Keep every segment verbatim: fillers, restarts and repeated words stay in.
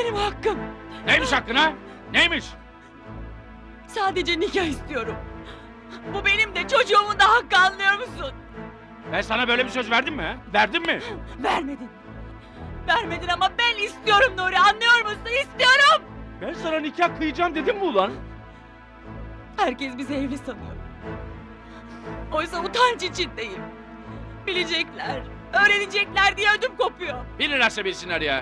benim hakkım. Neymiş hakkın ha? Neymiş? Sadece nikah istiyorum. Bu benim de çocuğumun da hakkı, anlıyor musun? Ben sana böyle bir söz verdim mi ha? Verdim mi? Vermedin. Vermedin ama ben istiyorum Nuri, anlıyor musun? İstiyorum. Ben sana nikah kıyacağım dedim mi ulan? Herkes bizi evli sanıyor. Oysa utanç içindeyim. Bilecekler, öğrenecekler diye ödüm kopuyor. Bilirlerse bilsinler ya.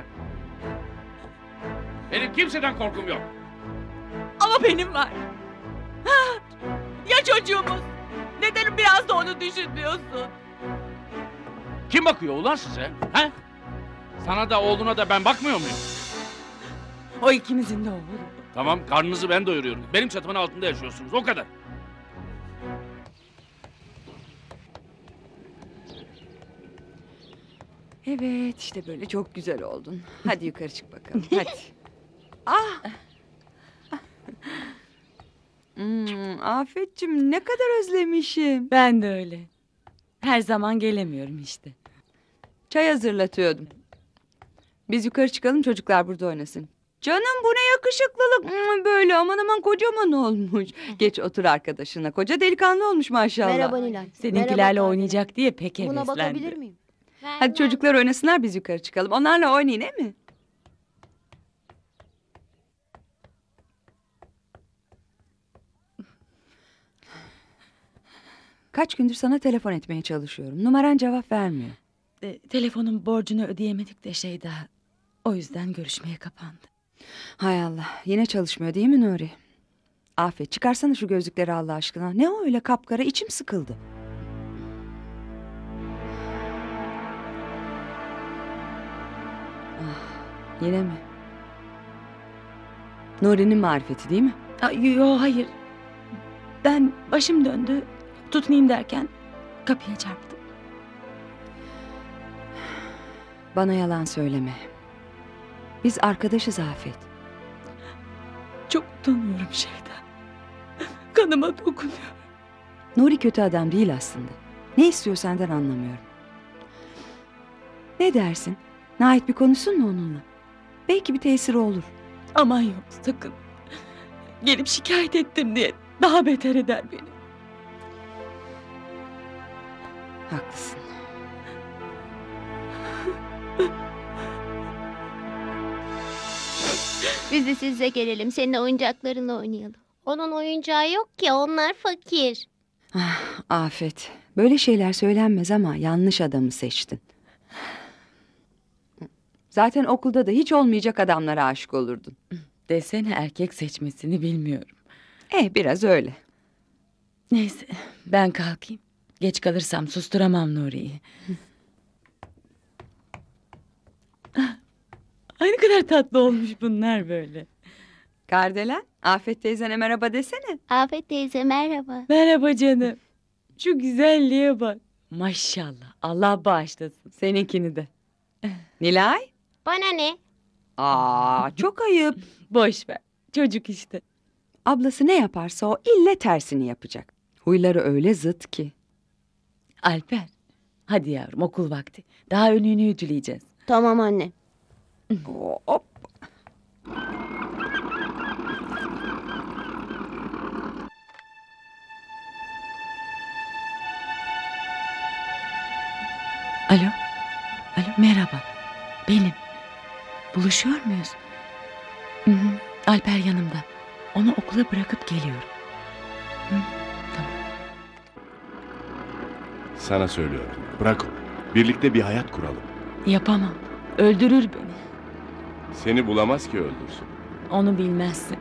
Benim kimseden korkum yok. Ama benim var. Ha, ya çocuğumuz? Neden biraz da onu düşünmüyorsun? Kim bakıyor ulan size? Ha? Sana da oğluna da ben bakmıyor muyum? O ikimizin de oğlu. Tamam, karnınızı ben doyuruyorum. Benim çatımın altında yaşıyorsunuz, o kadar. Evet, işte böyle çok güzel oldun. Hadi yukarı çık bakalım, hadi. Ah! Hmm, Afetciğim, ne kadar özlemişim. Ben de öyle. Her zaman gelemiyorum işte. Çay hazırlatıyordum. Biz yukarı çıkalım, çocuklar burada oynasın. Canım, bu ne yakışıklılık. Hmm, böyle aman aman kocaman olmuş. Geç otur arkadaşına. Koca delikanlı olmuş maşallah. Merhaba Nilay. Seninkilerle Merhaba oynayacak diye pek Buna heveslendi. bakabilir miyim? Hadi çocuklar oynasınlar, biz yukarı çıkalım. Onlarla oynayın, değil mi? Kaç gündür sana telefon etmeye çalışıyorum. Numaran cevap vermiyor. E, telefonun borcunu ödeyemedik de şey daha. O yüzden görüşmeye kapandı. Hay Allah, yine çalışmıyor değil mi Nuri? Afet, çıkarsana şu gözlükleri Allah aşkına. Ne o öyle kapkara, içim sıkıldı. Ah, yine mi? Nuri'nin marifeti değil mi? Aa, yo hayır. Ben başım döndü. Tutmayayım derken kapıya çarptım. Bana yalan söyleme. Biz arkadaşız Afet. Çok utanıyorum Şeyda. Kanıma dokunuyor. Nuri kötü adam değil aslında. Ne istiyor senden anlamıyorum. Ne dersin? Nait bir konuşsun mu onunla? Belki bir tesiri olur. Aman yok sakın. Gelip şikayet ettim diye daha beter eder beni. Haklısın. Biz de size gelelim. Senin oyuncaklarınla oynayalım. Onun oyuncağı yok ki. Onlar fakir. Ah, Afet. Böyle şeyler söylenmez ama yanlış adamı seçtin. Zaten okulda da hiç olmayacak adamlara aşık olurdun. Desene erkek seçmesini bilmiyorum. Eh, biraz öyle. Neyse ben kalkayım. Geç kalırsam susturamam Nuri'yi. Ay ne kadar tatlı olmuş bunlar böyle. Kardelen, Afet teyzene merhaba desene. Afet teyze merhaba. Merhaba canım. Şu güzelliğe bak. Maşallah Allah bağışlasın. Seninkini de. Nilay? Bana ne? Aa, çok ayıp. Boş ver. Çocuk işte. Ablası ne yaparsa o ille tersini yapacak. Huyları öyle zıt ki. Alper. Hadi yavrum okul vakti. Daha önünü ütüleyeceğiz. Tamam anne. Hop. Alo. Alo merhaba. Benim. Buluşuyor muyuz? Hı hı. Alper yanımda. Onu okula bırakıp geliyorum. Hı, tamam. Sana söylüyorum. Bırak onu. Birlikte bir hayat kuralım. Yapamam. Öldürür beni. Seni bulamaz ki öldürsün. Onu bilmezsin.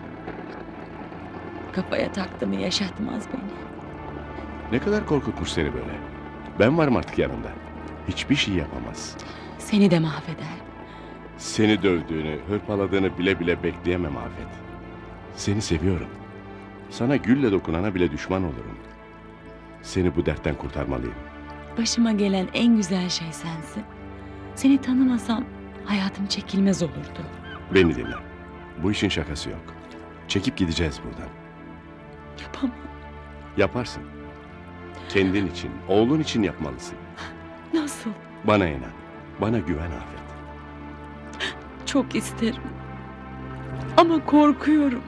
Kafaya taktı mı yaşatmaz beni. Ne kadar korkutmuş seni böyle. Ben varım artık yanında. Hiçbir şey yapamaz. Seni de mahveder. Seni dövdüğünü, hırpaladığını bile bile bekleyemem Afet. Seni seviyorum. Sana gülle dokunana bile düşman olurum. Seni bu dertten kurtarmalıyım. Başıma gelen en güzel şey sensin. Seni tanımasam hayatım çekilmez olurdu. Beni dinle. Bu işin şakası yok. Çekip gideceğiz buradan. Yapamam. Yaparsın. Kendin için, oğlun için yapmalısın. Nasıl? Bana inan. Bana güven Afet. Çok isterim. Ama korkuyorum.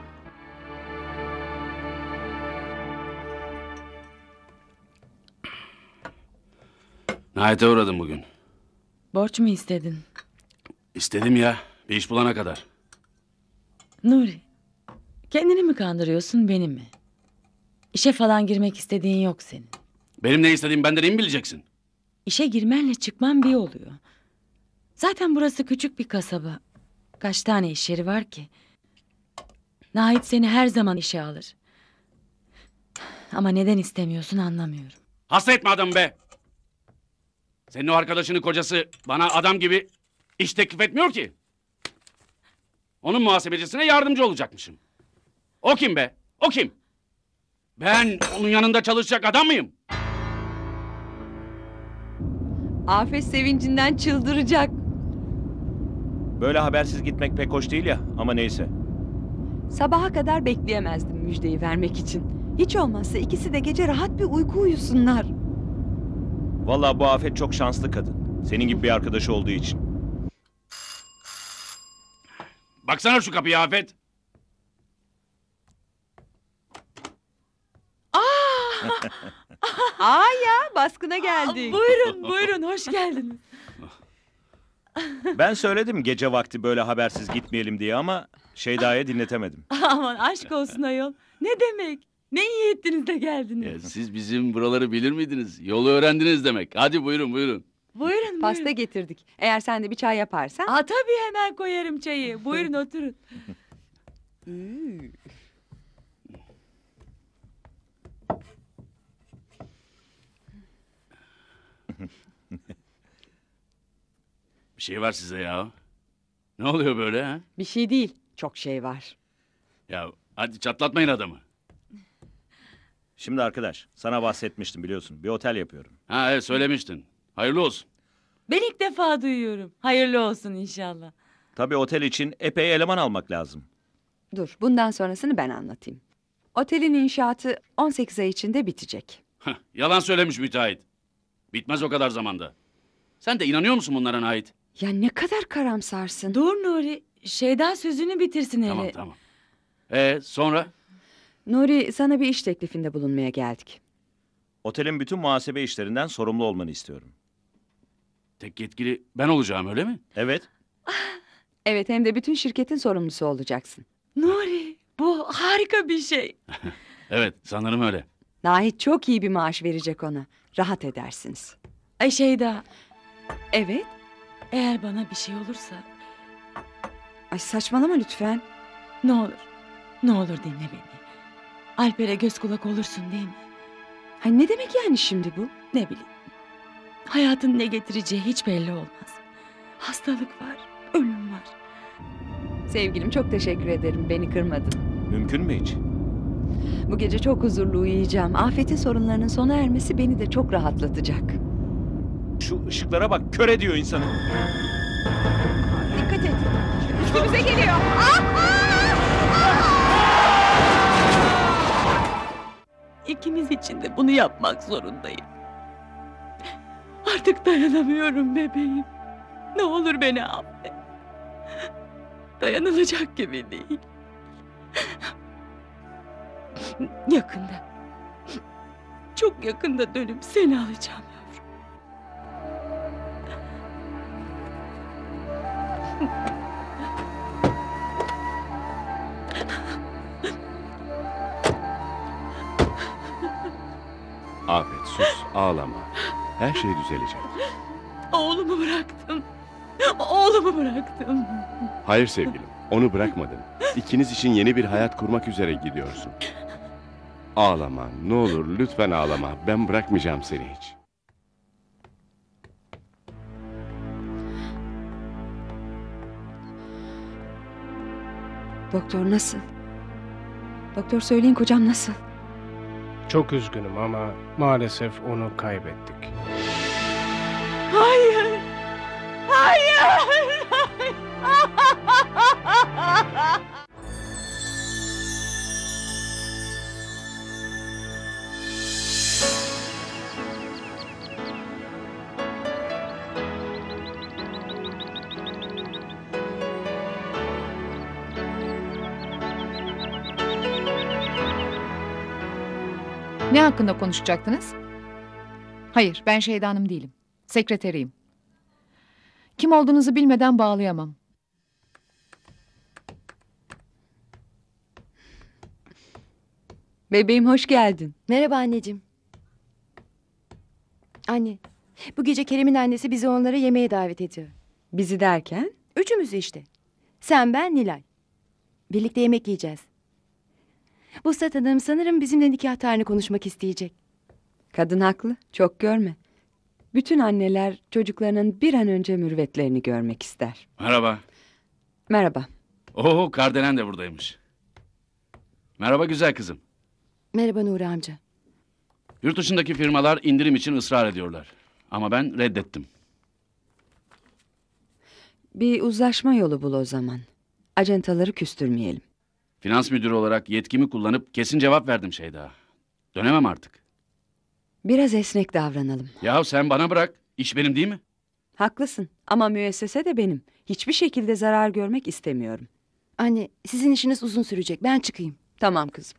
Nihayete uğradım bugün. Borç mu istedin? İstedim ya. Bir iş bulana kadar. Nuri, kendini mi kandırıyorsun beni mi? İşe falan girmek istediğin yok senin. Benim ne istediğimi benden iyi mi bileceksin? İşe girmenle çıkman bir oluyor. Zaten burası küçük bir kasaba. Kaç tane iş yeri var ki? Nahit seni her zaman işe alır. Ama neden istemiyorsun anlamıyorum. Hasta etme adamı be. Senin o arkadaşının kocası bana adam gibi iş teklif etmiyor ki. Onun muhasebecisine yardımcı olacakmışım. O kim be? O kim? Ben onun yanında çalışacak adam mıyım? Afet sevincinden çıldıracak. Böyle habersiz gitmek pek hoş değil ya, ama neyse. Sabaha kadar bekleyemezdim müjdeyi vermek için. Hiç olmazsa ikisi de gece rahat bir uyku uyusunlar. Vallahi bu Afet çok şanslı kadın. Senin gibi bir arkadaşı olduğu için. Baksana şu kapıya Afet. Aa ya, baskına geldik. Buyurun buyurun hoş geldiniz. Ben söyledim gece vakti böyle habersiz gitmeyelim diye ama Şeyda'ya dinletemedim. Aman aşk olsun ayol. Ne demek? Ne iyi ettiniz de geldiniz. siz bizim buraları bilir miydiniz? Yolu öğrendiniz demek. Hadi buyurun buyurun. Buyurun buyurun. Pasta getirdik. Eğer sen de bir çay yaparsan. Aa, tabii hemen koyarım çayı. Buyurun oturun. Bir şey var size ya. Ne oluyor böyle ha? Bir şey değil. Çok şey var. Ya hadi çatlatmayın adamı. Şimdi arkadaş, sana bahsetmiştim biliyorsun. Bir otel yapıyorum. Ha evet söylemiştin. Hayırlı olsun. Ben ilk defa duyuyorum. Hayırlı olsun inşallah. Tabii otel için epey eleman almak lazım. Dur, bundan sonrasını ben anlatayım. Otelin inşaatı on sekiz ay içinde bitecek. Heh, yalan söylemiş müteahhit. Bitmez o kadar zamanda. Sen de inanıyor musun bunlara Nahit? Ya ne kadar karamsarsın. Dur Nuri. Şeyda sözünü bitirsin hele. Tamam tamam. Ee sonra? Nuri, sana bir iş teklifinde bulunmaya geldik. Otelin bütün muhasebe işlerinden sorumlu olmanı istiyorum. Tek yetkili ben olacağım öyle mi? Evet, Evet, hem de bütün şirketin sorumlusu olacaksın. Nuri bu harika bir şey. Evet sanırım öyle. Nahit çok iyi bir maaş verecek ona. Rahat edersiniz. Ay Şeyda Evet. eğer bana bir şey olursa Ay saçmalama lütfen. ne olur. Ne olur dinle beni. Alper'e göz kulak olursun değil mi? Ay ne demek yani şimdi bu? Ne bileyim. Hayatın ne getireceği hiç belli olmaz. Hastalık var, ölüm var. Sevgilim, çok teşekkür ederim. Beni kırmadın. mümkün mü hiç? Bu gece çok huzurlu uyuyacağım. Afet'in sorunlarının sona ermesi beni de çok rahatlatacak. Şu ışıklara bak, kör ediyor insanı. Dikkat et. Üstümüze geliyor. İkimiz için de bunu yapmak zorundayım. Artık dayanamıyorum bebeğim. Ne olur beni affet. Dayanılacak gibi değil. Yakında. Çok yakında dönüp seni alacağım yavrum. Afet sus, ağlama. Her şey düzelecek. Oğlumu bıraktım. Oğlumu bıraktım. Hayır sevgilim, onu bırakmadın. İkiniz için yeni bir hayat kurmak üzere gidiyorsun. Ağlama, ne olur lütfen ağlama. Ben bırakmayacağım seni hiç. Doktor nasıl? Doktor söyleyin, kocam nasıl? Çok üzgünüm ama maalesef onu kaybettik. Hayır. Hayır. Ne hakkında konuşacaktınız? Hayır, ben Şeyda Hanım değilim. Sekreteriyim. Kim olduğunuzu bilmeden bağlayamam. Bebeğim hoş geldin. Merhaba anneciğim. Anne, bu gece Kerem'in annesi bizi onlara yemeğe davet ediyor. Bizi derken? Üçümüzü işte. Sen, ben, Nilay. Birlikte yemek yiyeceğiz. Vuslat Hanım sanırım bizimle nikah tarihini konuşmak isteyecek. Kadın haklı. Çok görme. Bütün anneler çocuklarının bir an önce mürüvvetlerini görmek ister. Merhaba. Merhaba. Oo, Kardelen de buradaymış. Merhaba güzel kızım. Merhaba Nuri amca. Yurt dışındaki firmalar indirim için ısrar ediyorlar. Ama ben reddettim. Bir uzlaşma yolu bul o zaman. Acentaları küstürmeyelim. Finans müdürü olarak yetkimi kullanıp kesin cevap verdim Şeyda. Dönemem artık. Biraz esnek davranalım. Yahu sen bana bırak. İş benim değil mi? Haklısın ama müessese de benim. Hiçbir şekilde zarar görmek istemiyorum. Anne, sizin işiniz uzun sürecek. Ben çıkayım. Tamam kızım.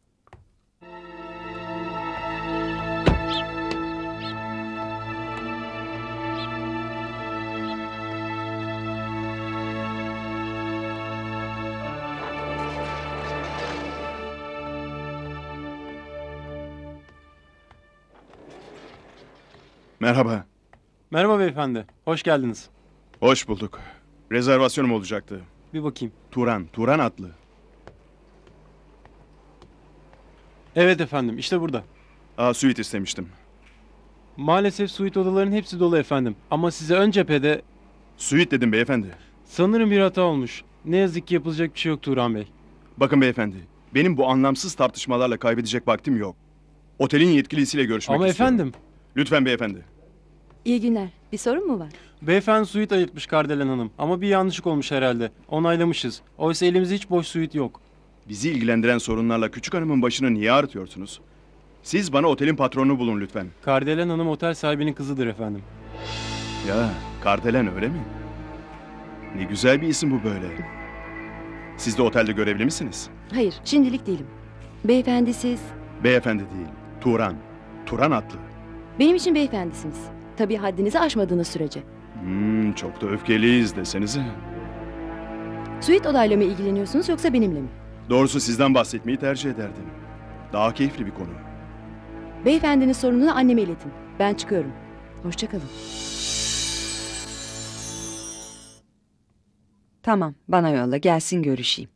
Merhaba. Merhaba beyefendi. Hoş geldiniz. Hoş bulduk. Rezervasyonum olacaktı. Bir bakayım. Turan, Turan adlı. Evet efendim, işte burada. Aa, suite istemiştim. Maalesef suite odaların hepsi dolu efendim. Ama size ön cephede... Suite dedim beyefendi. Sanırım bir hata olmuş. Ne yazık ki yapılacak bir şey yok Turan Bey. Bakın beyefendi, benim bu anlamsız tartışmalarla kaybedecek vaktim yok. Otelin yetkilisiyle görüşmek Ama istiyorum. efendim... Lütfen beyefendi. İyi günler. Bir sorun mu var? Beyefendi suite ayırtmış Kardelen Hanım. Ama bir yanlışlık olmuş herhalde. Onaylamışız. Oysa elimizde hiç boş suite yok. Bizi ilgilendiren sorunlarla küçük hanımın başını niye ağrıtıyorsunuz? Siz bana otelin patronunu bulun lütfen. Kardelen Hanım otel sahibinin kızıdır efendim. Ya, Kardelen öyle mi? Ne güzel bir isim bu böyle. Siz de otelde görevli misiniz? Hayır, şimdilik değilim. Beyefendi siz... Beyefendi değil, Turan. Turan adlı. Benim için beyefendisiniz. Tabii haddinizi aşmadığınız sürece. Hmm, çok da öfkeliyiz desenize. Suite olayla mı ilgileniyorsunuz yoksa benimle mi? Doğrusu sizden bahsetmeyi tercih ederdim. Daha keyifli bir konu. Beyefendinin sorununu anneme iletin. Ben çıkıyorum. Hoşça kalın. Tamam, bana yolla gelsin görüşeyim.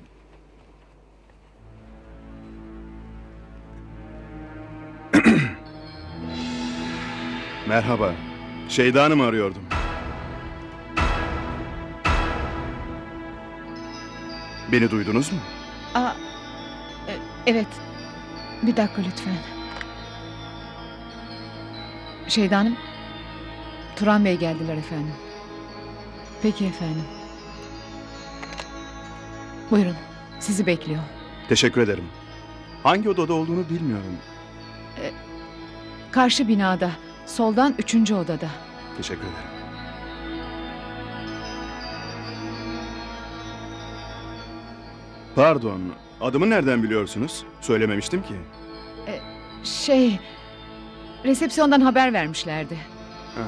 Merhaba. Şeyda Hanım'ı arıyordum. Beni duydunuz mu? Aa, e, evet. Bir dakika lütfen. Şeyda Hanım, Turan Bey geldiler efendim. Peki efendim. Buyurun, sizi bekliyor. Teşekkür ederim. Hangi odada olduğunu bilmiyorum. Karşı binada, soldan üçüncü odada. Teşekkür ederim. Pardon, adımı nereden biliyorsunuz? Söylememiştim ki. Şey, resepsiyondan haber vermişlerdi. Ha.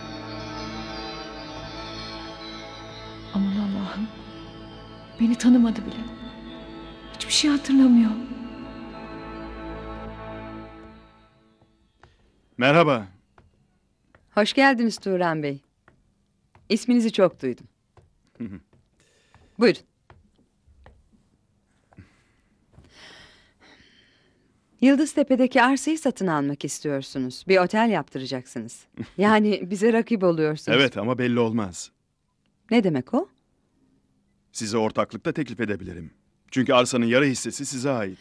Aman Allah'ım, beni tanımadı bile. Hiçbir şey hatırlamıyor. Merhaba. Hoş geldiniz Turan Bey. İsminizi çok duydum. Buyurun. Yıldıztepe'deki arsayı satın almak istiyorsunuz. Bir otel yaptıracaksınız. Yani bize rakip oluyorsunuz. Evet ama belli olmaz. Ne demek o? Size ortaklıkta teklif edebilirim. Çünkü arsanın yarı hissesi size ait.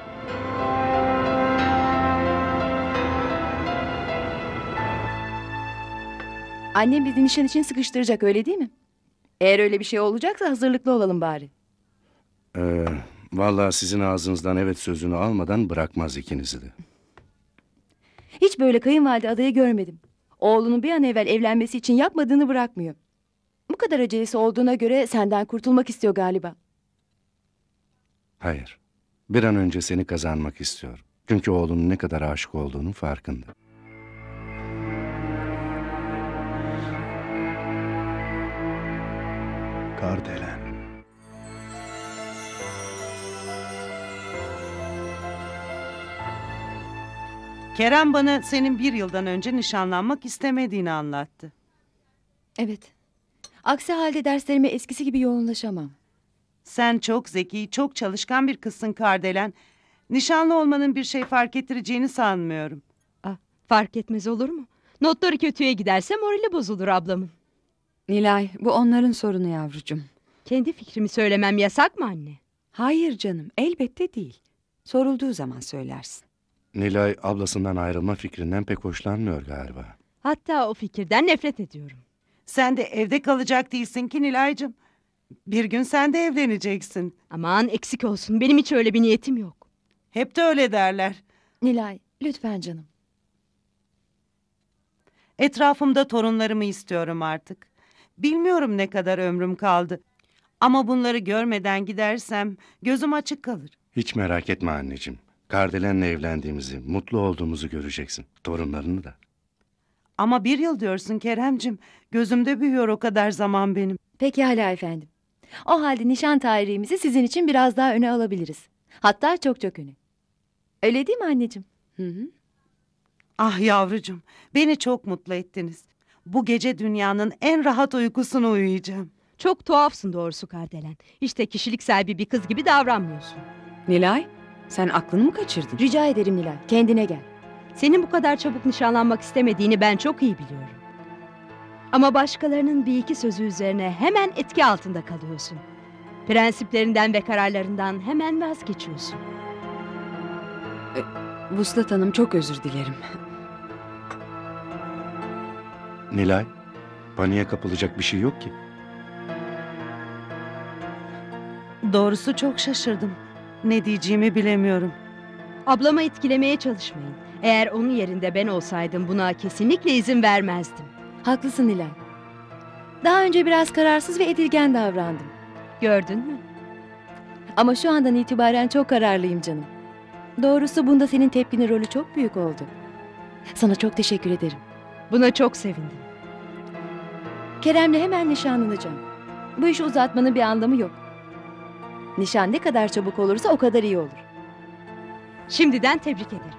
Annem bizi nişan için sıkıştıracak öyle değil mi? Eğer öyle bir şey olacaksa hazırlıklı olalım bari. Ee, vallahi sizin ağzınızdan evet sözünü almadan bırakmaz ikinizi de. Hiç böyle kayınvalide adayı görmedim. Oğlunun bir an evvel evlenmesi için yapmadığını bırakmıyor. Bu kadar acelesi olduğuna göre senden kurtulmak istiyor galiba. Hayır. Bir an önce seni kazanmak istiyor. Çünkü oğlunun ne kadar aşık olduğunun farkında. Kardelen. Kerem bana senin bir yıldan önce nişanlanmak istemediğini anlattı. Evet. Aksi halde derslerime eskisi gibi yoğunlaşamam. Sen çok zeki, çok çalışkan bir kızsın Kardelen. Nişanlı olmanın bir şey fark ettireceğini sanmıyorum. Ah, fark etmez olur mu? Notları kötüye giderse morali bozulur ablamın. Nilay, bu onların sorunu yavrucuğum. Kendi fikrimi söylemem yasak mı anne? Hayır canım, elbette değil. Sorulduğu zaman söylersin. Nilay ablasından ayrılma fikrinden pek hoşlanmıyor galiba. Hatta o fikirden nefret ediyorum. Sen de evde kalacak değilsin ki Nilay'cığım. Bir gün sen de evleneceksin. Aman eksik olsun, benim hiç öyle bir niyetim yok. Hep de öyle derler. Nilay, lütfen canım. Etrafımda torunlarımı istiyorum artık. Bilmiyorum ne kadar ömrüm kaldı. Ama bunları görmeden gidersem gözüm açık kalır. Hiç merak etme anneciğim. Kardelen'le evlendiğimizi, mutlu olduğumuzu göreceksin. Torunlarını da. Ama bir yıl diyorsun Keremcim. Gözümde büyüyor o kadar zaman benim. Pekala efendim. O halde nişan tarihimizi sizin için biraz daha öne alabiliriz. Hatta çok çok öne. Öyle değil mi anneciğim? Hı hı. Ah yavrucuğum, beni çok mutlu ettiniz. Bu gece dünyanın en rahat uykusunu uyuyacağım. Çok tuhafsın doğrusu Kardelen. Hiç de kişilik sahibi bir kız gibi davranmıyorsun. Nilay, sen aklını mı kaçırdın? Rica ederim Nilay, kendine gel. Senin bu kadar çabuk nişanlanmak istemediğini ben çok iyi biliyorum. Ama başkalarının bir iki sözü üzerine hemen etki altında kalıyorsun. Prensiplerinden ve kararlarından hemen vazgeçiyorsun. E, Vuslat Hanım, çok özür dilerim. Nilay, paniğe kapılacak bir şey yok ki. Doğrusu çok şaşırdım. Ne diyeceğimi bilemiyorum. Ablamı etkilemeye çalışmayın. Eğer onun yerinde ben olsaydım buna kesinlikle izin vermezdim. Haklısın Nilay. Daha önce biraz kararsız ve edilgen davrandım. Gördün mü? Ama şu andan itibaren çok kararlıyım canım. Doğrusu bunda senin tepkinin rolü çok büyük oldu. Sana çok teşekkür ederim. Buna çok sevindim. Kerem'le hemen nişanlanacağım. Bu işi uzatmanın bir anlamı yok. Nişan ne kadar çabuk olursa o kadar iyi olur. Şimdiden tebrik ederim.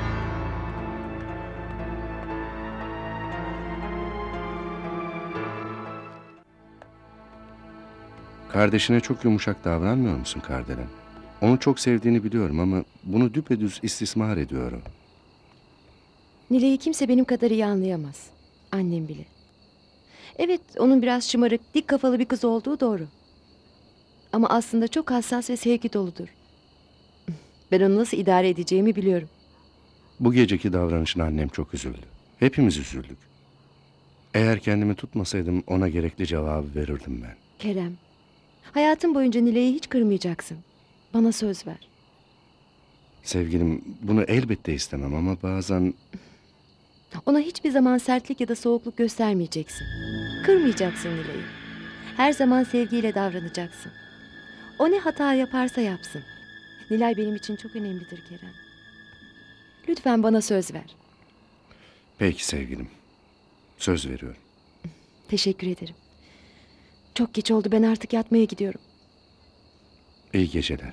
Kardeşine çok yumuşak davranmıyor musun Kardelen? Onu çok sevdiğini biliyorum ama bunu düpedüz istismar ediyor o. Nilay'ı kimse benim kadar iyi anlayamaz. Annem bile. Evet, onun biraz şımarık, dik kafalı bir kız olduğu doğru. Ama aslında çok hassas ve sevgi doludur. Ben onu nasıl idare edeceğimi biliyorum. Bu geceki davranışına annem çok üzüldü. Hepimiz üzüldük. Eğer kendimi tutmasaydım ona gerekli cevabı verirdim ben. Kerem, hayatın boyunca Nilay'ı hiç kırmayacaksın. Bana söz ver. Sevgilim, bunu elbette istemem ama bazen... Ona hiçbir zaman sertlik ya da soğukluk göstermeyeceksin. Kırmayacaksın Nilay'ı. Her zaman sevgiyle davranacaksın. O ne hata yaparsa yapsın. Nilay benim için çok önemlidir Kerem. Lütfen bana söz ver. Peki sevgilim. Söz veriyorum. Teşekkür ederim. Çok geç oldu, ben artık yatmaya gidiyorum. İyi geceler.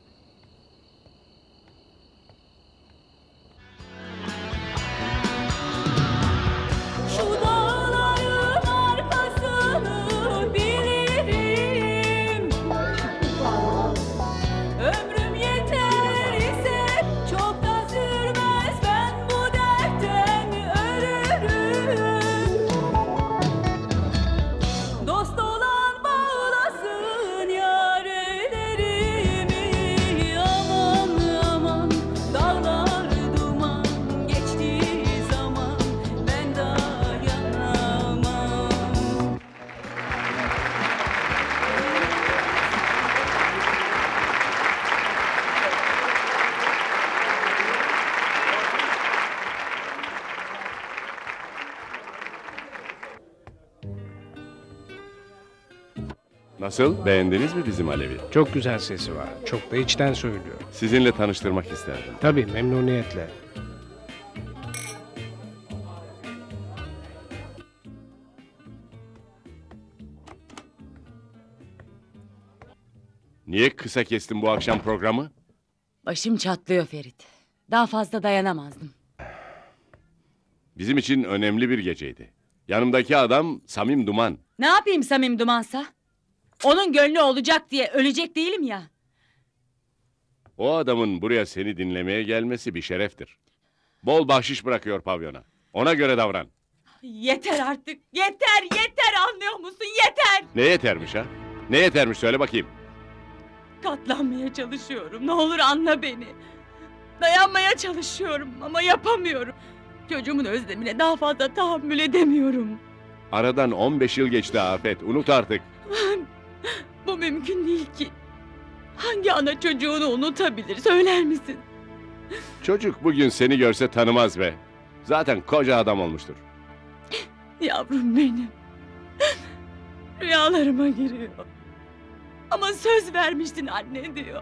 Şu dağların arkasını bilirim. Ömrüm yeter ise çok da sürmez, ben bu dertten ölürüm. Dost olan bağlasın yar ederimi. Nasıl? Beğendiniz mi bizim Alevi? Çok güzel sesi var. Çok da içten söylüyor. Sizinle tanıştırmak isterdim. Tabii memnuniyetle. Niye kısa kestin bu akşam programı? Başım çatlıyor Ferit. Daha fazla dayanamazdım. Bizim için önemli bir geceydi. Yanımdaki adam Samim Duman. Ne yapayım Samim Dumansa? Onun gönlü olacak diye ölecek değilim ya. O adamın buraya seni dinlemeye gelmesi bir şereftir. Bol bahşiş bırakıyor pavyona. Ona göre davran. Yeter artık. Yeter yeter anlıyor musun? Yeter. Ne yetermiş ha? Ne yetermiş söyle bakayım. Katlanmaya çalışıyorum. Ne olur anla beni. Dayanmaya çalışıyorum ama yapamıyorum. Çocuğumun özlemine daha fazla tahammül edemiyorum. Aradan on beş yıl geçti Afet. Unut artık. Bu mümkün değil ki. Hangi ana çocuğunu unutabilir söyler misin? Çocuk bugün seni görse tanımaz be. Zaten koca adam olmuştur. Yavrum benim. Rüyalarıma giriyor. Ama söz vermiştin anne diyor.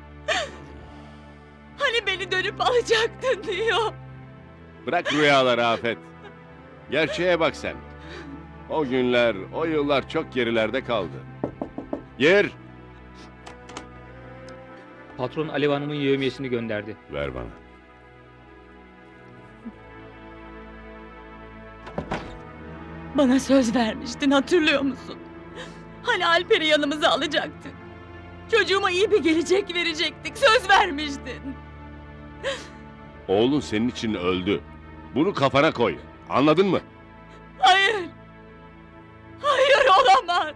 Hani beni dönüp alacaktın diyor. Bırak rüyaları Afet. Gerçeğe bak sen. O günler, o yıllar çok gerilerde kaldı. Yer! Patron Alev Hanım'ın yevmiyesini gönderdi. Ver bana. Bana söz vermiştin hatırlıyor musun? Hani Alper'i yanımıza alacaktık. Çocuğuma iyi bir gelecek verecektik. Söz vermiştin. Oğlun senin için öldü. Bunu kafana koy. Anladın mı? Hayır. Hayır olamaz.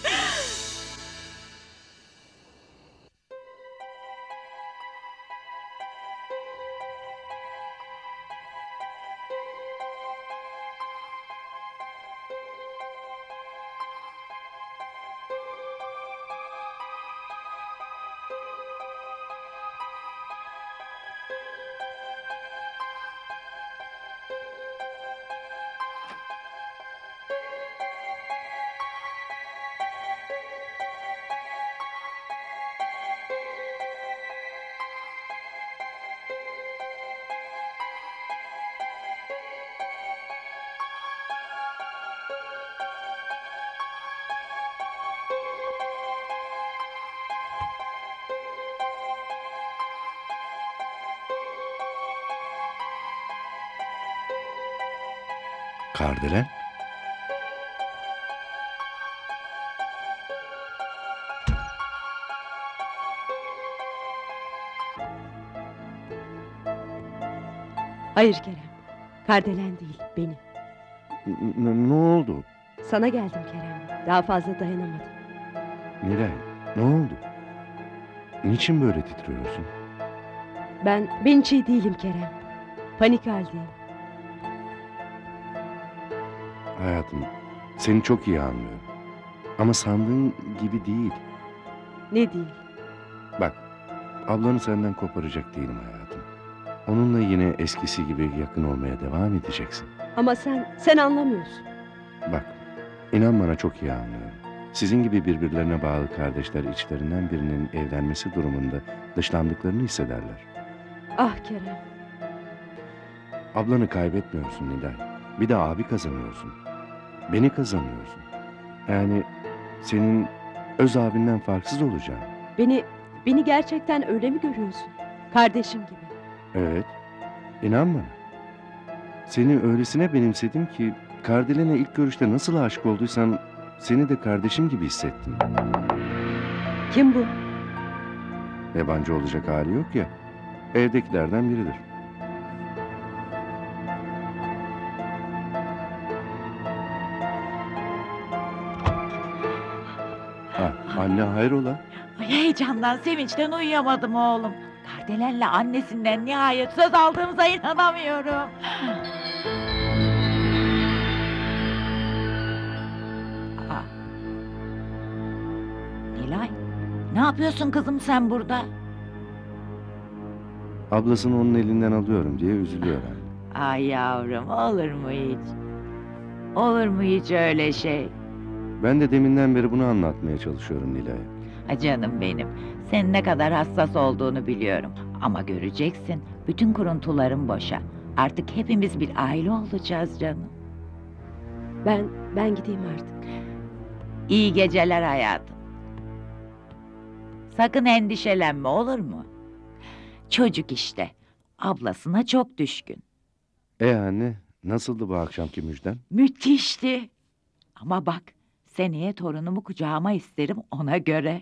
Kardelen? Hayır Kerem. Kardelen değil, benim. N- ne oldu? Sana geldim Kerem. Daha fazla dayanamadım. Nilay, ne oldu? Niçin böyle titriyorsun? Ben, ben hiç iyi değilim Kerem. Panik haldeyim. Hayatım, seni çok iyi anlıyorum. Ama sandığın gibi değil. Ne değil? Bak, ablanı senden koparacak değilim hayatım. Onunla yine eskisi gibi yakın olmaya devam edeceksin. Ama sen, sen anlamıyorsun. Bak, inan bana çok iyi anlıyorum. Sizin gibi birbirlerine bağlı kardeşler içlerinden birinin evlenmesi durumunda dışlandıklarını hissederler. Ah Kerem. Ablanı kaybetmiyorsun Nilay. Bir de abi kazanıyorsun. Beni kazanıyorsun. Yani senin öz abinden farksız olacağım. Beni, beni gerçekten öyle mi görüyorsun? Kardeşim gibi. Evet, inan bana. Seni öylesine benimsedim ki Kardelen'e ilk görüşte nasıl aşık olduysan seni de kardeşim gibi hissettim. Kim bu? Yabancı olacak hali yok ya. Evdekilerden biridir. Ah, anne hayrola? Ay, heyecandan, sevinçten uyuyamadım oğlum. Kardelen'le annesinden nihayet söz aldığımıza inanamıyorum. Aa. Nilay, ne yapıyorsun kızım sen burada? Ablasını onun elinden alıyorum diye üzülüyor herhalde. Ay yavrum, olur mu hiç? Olur mu hiç öyle şey? Ben de deminden beri bunu anlatmaya çalışıyorum Nilay'a. Ha canım benim. Sen ne kadar hassas olduğunu biliyorum. Ama göreceksin. Bütün kuruntuların boşa. Artık hepimiz bir aile olacağız canım. Ben ben gideyim artık. İyi geceler hayatım. Sakın endişelenme, olur mu? Çocuk işte. Ablasına çok düşkün. E anne, nasıldı bu akşamki müjden? Müthişti. Ama bak, seneye torunumu kucağıma isterim ona göre.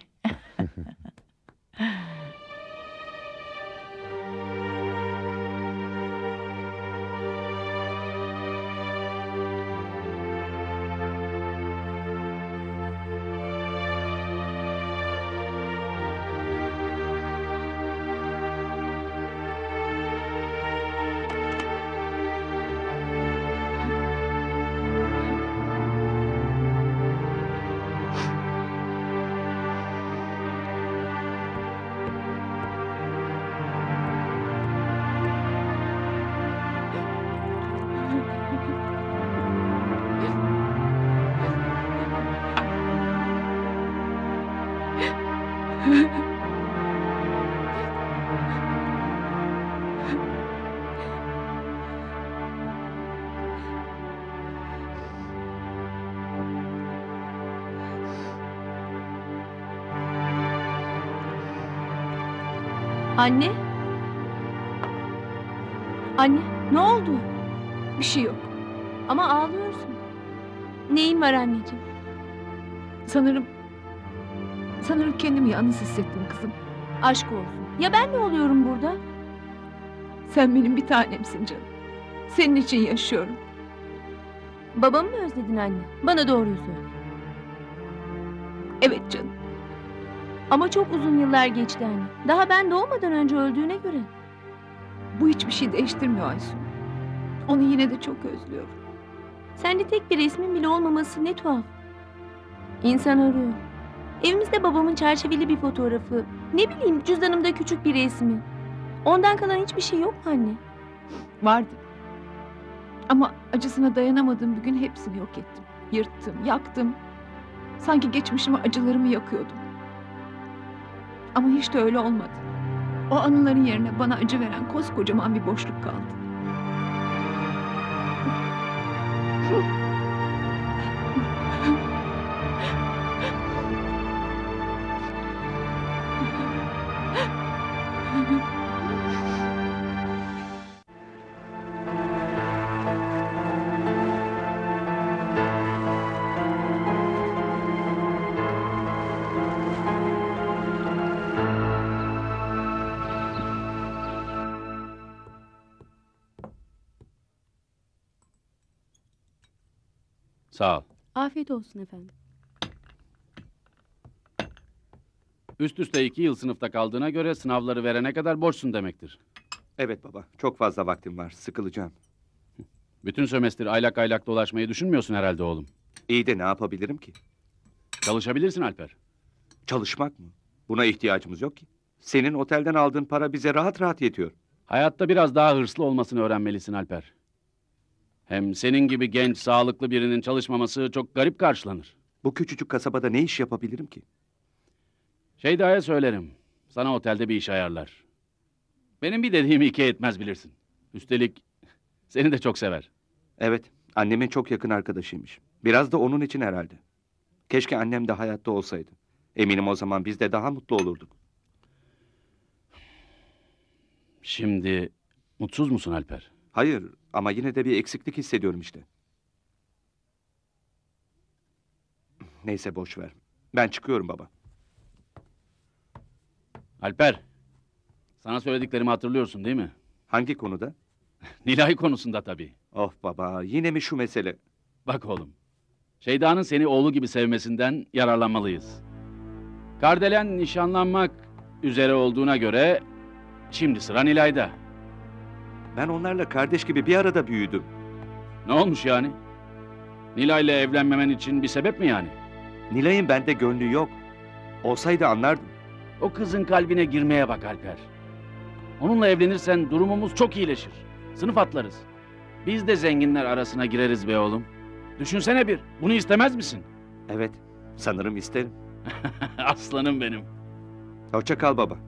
Anne? Anne, ne oldu? Bir şey yok. Ama ağlıyorsun. Neyin var anneciğim? Sanırım... Sanırım kendimi yalnız hissettim kızım. Aşk olsun. Ya ben ne oluyorum burada? Sen benim bir tanemsin canım. Senin için yaşıyorum. Babamı mı özledin anne? Bana doğruyu söyle. Evet canım. Ama çok uzun yıllar geçti anne. Daha ben doğmadan önce öldüğüne göre. Bu hiçbir şey değiştirmiyor Aysun. Onu yine de çok özlüyorum. Sende tek bir resmin bile olmaması ne tuhaf. İnsan arıyor. Evimizde babamın çerçeveli bir fotoğrafı. Ne bileyim cüzdanımda küçük bir resmi. Ondan kalan hiçbir şey yok mu anne? Vardı. Ama acısına dayanamadığım bir gün hepsini yok ettim. Yırttım, yaktım. Sanki geçmişimi, acılarımı yakıyordum. Ama hiç de öyle olmadı. O anıların yerine bana acı veren koskocaman bir boşluk kaldı. Sağ ol. Afiyet olsun efendim. Üst üste iki yıl sınıfta kaldığına göre sınavları verene kadar boşsun demektir. Evet baba, çok fazla vaktim var, sıkılacağım. Bütün sömestr aylak aylak dolaşmayı düşünmüyorsun herhalde oğlum. İyi de ne yapabilirim ki? Çalışabilirsin Alper. Çalışmak mı? Buna ihtiyacımız yok ki. Senin otelden aldığın para bize rahat rahat yetiyor. Hayatta biraz daha hırslı olmasını öğrenmelisin Alper. Hem senin gibi genç, sağlıklı birinin çalışmaması çok garip karşılanır. Bu küçücük kasabada ne iş yapabilirim ki? Şeyda'ya söylerim. Sana otelde bir iş ayarlar. Benim bir dediğimi iki etmez bilirsin. Üstelik seni de çok sever. Evet, annemin çok yakın arkadaşıymış. Biraz da onun için herhalde. Keşke annem de hayatta olsaydı. Eminim o zaman biz de daha mutlu olurduk. Şimdi mutsuz musun Alper? Hayır ama yine de bir eksiklik hissediyorum işte. Neyse boş ver. Ben çıkıyorum baba. Alper, sana söylediklerimi hatırlıyorsun değil mi? Hangi konuda? Nilay konusunda tabii. Of baba, yine mi şu mesele? Bak oğlum, Şeyda'nın seni oğlu gibi sevmesinden yararlanmalıyız. Kardelen nişanlanmak üzere olduğuna göre şimdi sıra Nilay'da. Ben onlarla kardeş gibi bir arada büyüdüm. Ne olmuş yani? Nilay'la evlenmemen için bir sebep mi yani? Nilay'ın bende gönlü yok. Olsaydı anlardım. O kızın kalbine girmeye bak Alper. Onunla evlenirsen durumumuz çok iyileşir. Sınıf atlarız. Biz de zenginler arasına gireriz be oğlum. Düşünsene bir, bunu istemez misin? Evet, sanırım isterim. Aslanım benim. Hoşça kal baba.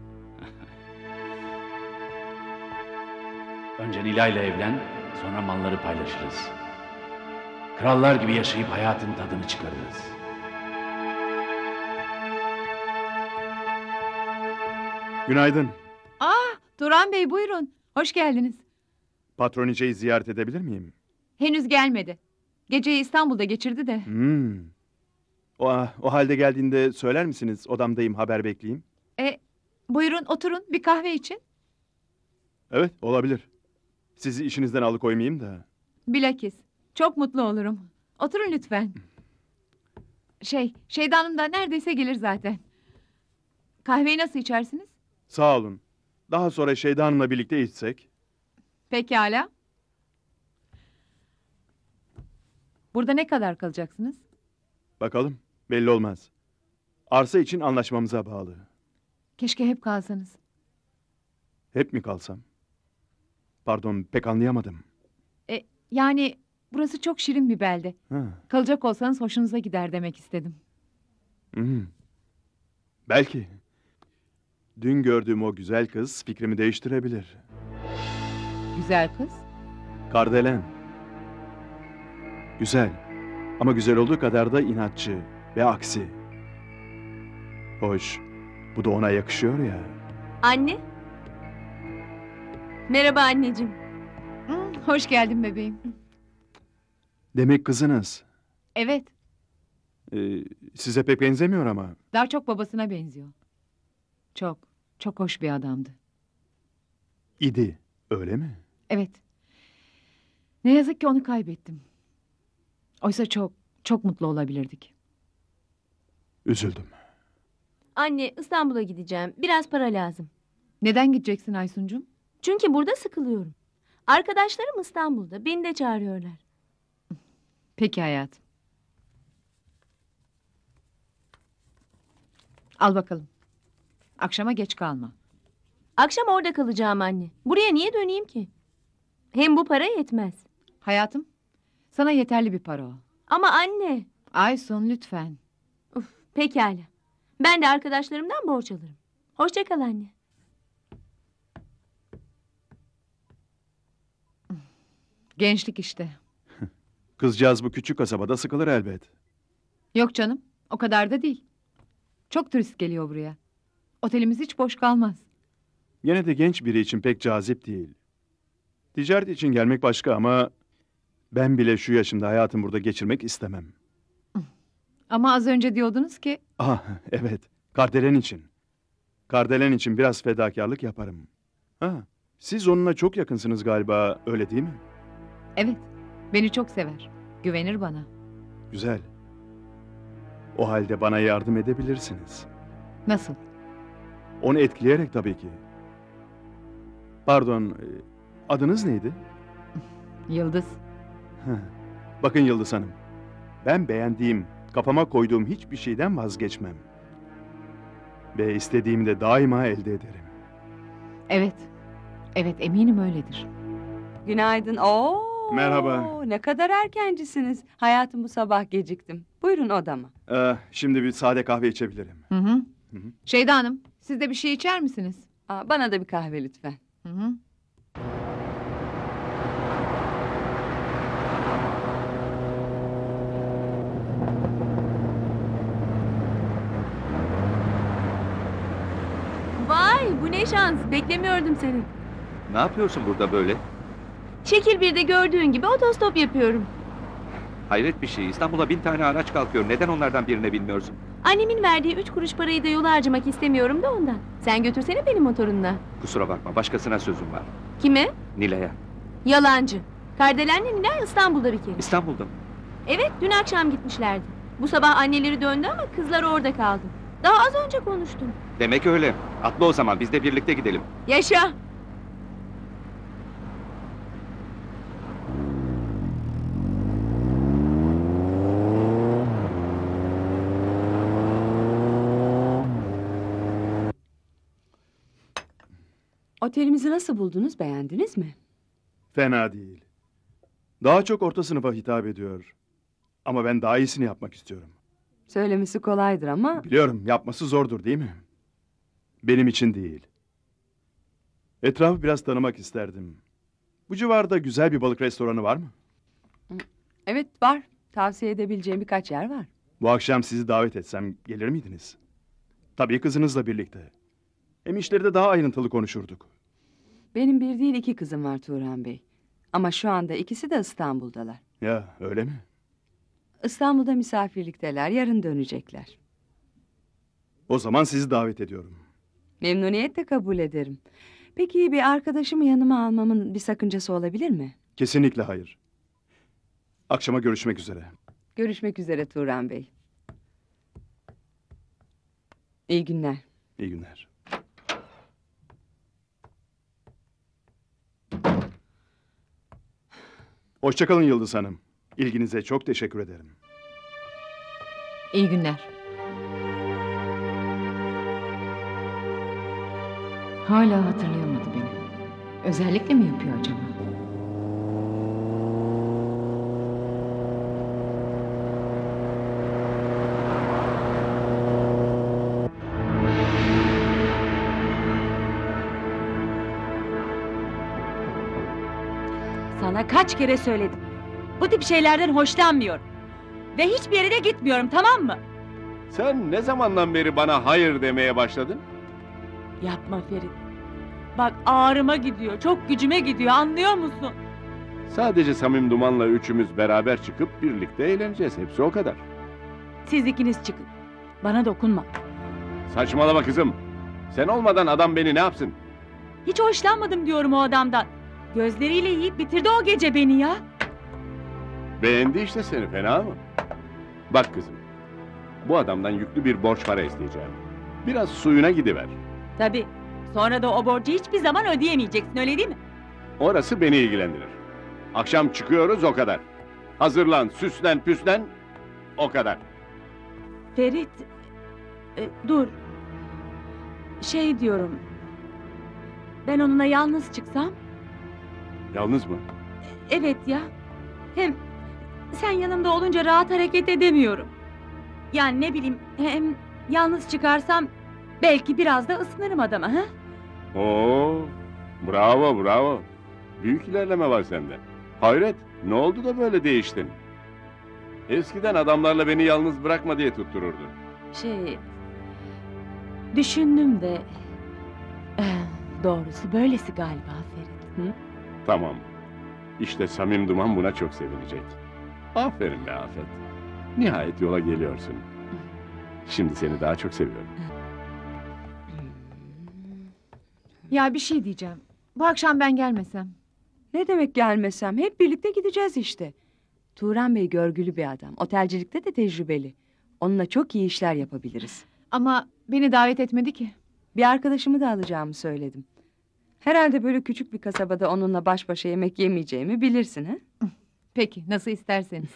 Önce Nilay'la evlen, sonra malları paylaşırız. Krallar gibi yaşayıp hayatın tadını çıkarırız. Günaydın. Aa, Turan Bey buyurun. Hoş geldiniz. Patroniçeyi ziyaret edebilir miyim? Henüz gelmedi. Geceyi İstanbul'da geçirdi de. Hmm. O, o halde geldiğinde söyler misiniz? Odamdayım, haber bekleyeyim. E, buyurun oturun bir kahve için. Evet, olabilir. Sizi işinizden alıkoymayayım da. Bilakis. Çok mutlu olurum. Oturun lütfen. Şey, Şeyda Hanım da neredeyse gelir zaten. Kahveyi nasıl içersiniz? Sağ olun. Daha sonra Şeyda Hanım'la birlikte içsek. Pekala. Burada ne kadar kalacaksınız? Bakalım, belli olmaz. Arsa için anlaşmamıza bağlı. Keşke hep kalsanız. Hep mi kalsam? Pardon, pek anlayamadım. E, yani burası çok şirin bir belde. Ha. Kalacak olsanız hoşunuza gider demek istedim. Hmm. Belki. Dün gördüğüm o güzel kız fikrimi değiştirebilir. Güzel kız. Kardelen. Güzel. Ama güzel olduğu kadar da inatçı ve aksi. Hoş. Bu da ona yakışıyor ya. Anne. Merhaba anneciğim. Hoş geldin bebeğim. Demek kızınız. Evet, Ee, size pek benzemiyor ama. daha çok babasına benziyor. Çok, çok hoş bir adamdı. İdi. Öyle mi? Evet. Ne yazık ki onu kaybettim. Oysa çok, çok mutlu olabilirdik. Üzüldüm. Anne İstanbul'a gideceğim. Biraz para lazım. Neden gideceksin Aysuncuğum? Çünkü burada sıkılıyorum. Arkadaşlarım İstanbul'da. Beni de çağırıyorlar. Peki hayatım. Al bakalım. Akşama geç kalma. Akşam orada kalacağım anne. Buraya niye döneyim ki? Hem bu para yetmez. Hayatım, sana yeterli bir para o. Ama anne. Aysun lütfen. Uf, pekala. Ben de arkadaşlarımdan borç alırım. Hoşça kal anne. Gençlik işte. Kızcağız bu küçük kasabada sıkılır elbet. Yok canım, o kadar da değil. Çok turist geliyor buraya. Otelimiz hiç boş kalmaz. Gene de genç biri için pek cazip değil. Ticaret için gelmek başka ama... ben bile şu yaşımda hayatımı burada geçirmek istemem. Ama az önce diyordunuz ki... Ah, evet. Kardelen için. Kardelen için biraz fedakarlık yaparım. Ha, siz onunla çok yakınsınız galiba, öyle değil mi? Evet, beni çok sever. Güvenir bana. Güzel. O halde bana yardım edebilirsiniz. Nasıl? Onu etkileyerek tabii ki. Pardon, e, adınız neydi? Yıldız. Bakın Yıldız Hanım, ben beğendiğim, kafama koyduğum hiçbir şeyden vazgeçmem. Ve istediğimi de daima elde ederim. Evet, evet eminim öyledir. Günaydın. Oo, Merhaba. Ne kadar erkencisiniz. Hayatım bu sabah geciktim. Buyurun odama. Ee, şimdi bir sade kahve içebilirim. Hı hı. Şeyda Hanım, siz de bir şey içer misiniz? Aa, bana da bir kahve lütfen. Hı hı. Vay bu ne şans. Beklemiyordum seni. Ne yapıyorsun burada böyle? Şekil bir de gördüğün gibi otostop yapıyorum. Hayret bir şey. İstanbul'a bin tane araç kalkıyor. Neden onlardan birine binmiyorsun? Annemin verdiği üç kuruş parayı da yola harcamak istemiyorum da ondan. Sen götürsene benim motorunla. Kusura bakma. Başkasına sözüm var. Kime? Nilay'a. Yalancı. Kardelenle Nilay İstanbul'da bir kere. İstanbul'da mı? Evet dün akşam gitmişlerdi. Bu sabah anneleri döndü ama kızlar orada kaldı. Daha az önce konuştum. Demek öyle. Atla o zaman. Biz de birlikte gidelim. Yaşa. Otelimizi nasıl buldunuz? Beğendiniz mi? Fena değil. Daha çok orta sınıfa hitap ediyor. Ama ben daha iyisini yapmak istiyorum. Söylemesi kolaydır ama... Biliyorum, yapması zordur değil mi? Benim için değil. Etrafı biraz tanımak isterdim. Bu civarda güzel bir balık restoranı var mı? Evet var. Tavsiye edebileceğim birkaç yer var. Bu akşam sizi davet etsem gelir miydiniz? Tabii kızınızla birlikte. Hem işleri de daha ayrıntılı konuşurduk. Benim bir değil iki kızım var Turan Bey. Ama şu anda ikisi de İstanbul'dalar. Ya öyle mi? İstanbul'da misafirlikteler. Yarın dönecekler. O zaman sizi davet ediyorum. Memnuniyetle kabul ederim. Peki bir arkadaşımı yanıma almamın bir sakıncası olabilir mi? Kesinlikle hayır. Akşama görüşmek üzere. Görüşmek üzere Turan Bey. İyi günler. İyi günler. Hoşçakalın Yıldız Hanım. İlginize çok teşekkür ederim. İyi günler. Hala hatırlayamadı beni. Özellikle mi yapıyor acaba? Sana kaç kere söyledim. Bu tip şeylerden hoşlanmıyorum. Ve hiçbir yere de gitmiyorum, tamam mı? Sen ne zamandan beri bana hayır demeye başladın? Yapma Ferit. Bak ağrıma gidiyor, çok gücüme gidiyor, anlıyor musun? Sadece Samim Duman'la üçümüz beraber çıkıp birlikte eğleneceğiz. Hepsi o kadar. Siz ikiniz çıkın. Bana dokunma. Saçmalama kızım. Sen olmadan adam beni ne yapsın? Hiç hoşlanmadım diyorum o adamdan. Gözleriyle yiyip bitirdi o gece beni ya. Beğendi işte seni, fena mı? Bak kızım. Bu adamdan yüklü bir borç para isteyeceğim. Biraz suyuna gidiver. Tabii. Sonra da o borcu hiçbir zaman ödeyemeyeceksin, öyle değil mi? Orası beni ilgilendirir. Akşam çıkıyoruz, o kadar. Hazırlan, süslen, püslen, o kadar. Ferit, e, dur. Şey diyorum. Ben onunla yalnız çıksam? Yalnız mı? Evet ya. Hem sen yanımda olunca rahat hareket edemiyorum. Yani ne bileyim, hem yalnız çıkarsam belki biraz da ısınırım adama, ha? Oo, bravo, bravo. Büyük ilerleme var sende. Hayret, ne oldu da böyle değiştin? Eskiden adamlarla beni yalnız bırakma diye tuttururdun. Şey... Düşündüm de... eh, doğrusu böylesi galiba Ferit. Hı? Tamam. İşte Samim Duman buna çok sevinecek. Aferin be Afet. Nihayet yola geliyorsun. Şimdi seni daha çok seviyorum. Ya bir şey diyeceğim. Bu akşam ben gelmesem. Ne demek gelmesem? Hep birlikte gideceğiz işte. Turan Bey görgülü bir adam. Otelcilikte de tecrübeli. Onunla çok iyi işler yapabiliriz. Ama beni davet etmedi ki. Bir arkadaşımı da alacağımı söyledim. Herhalde böyle küçük bir kasabada onunla baş başa yemek yemeyeceğimi bilirsin, ha? Peki, nasıl isterseniz.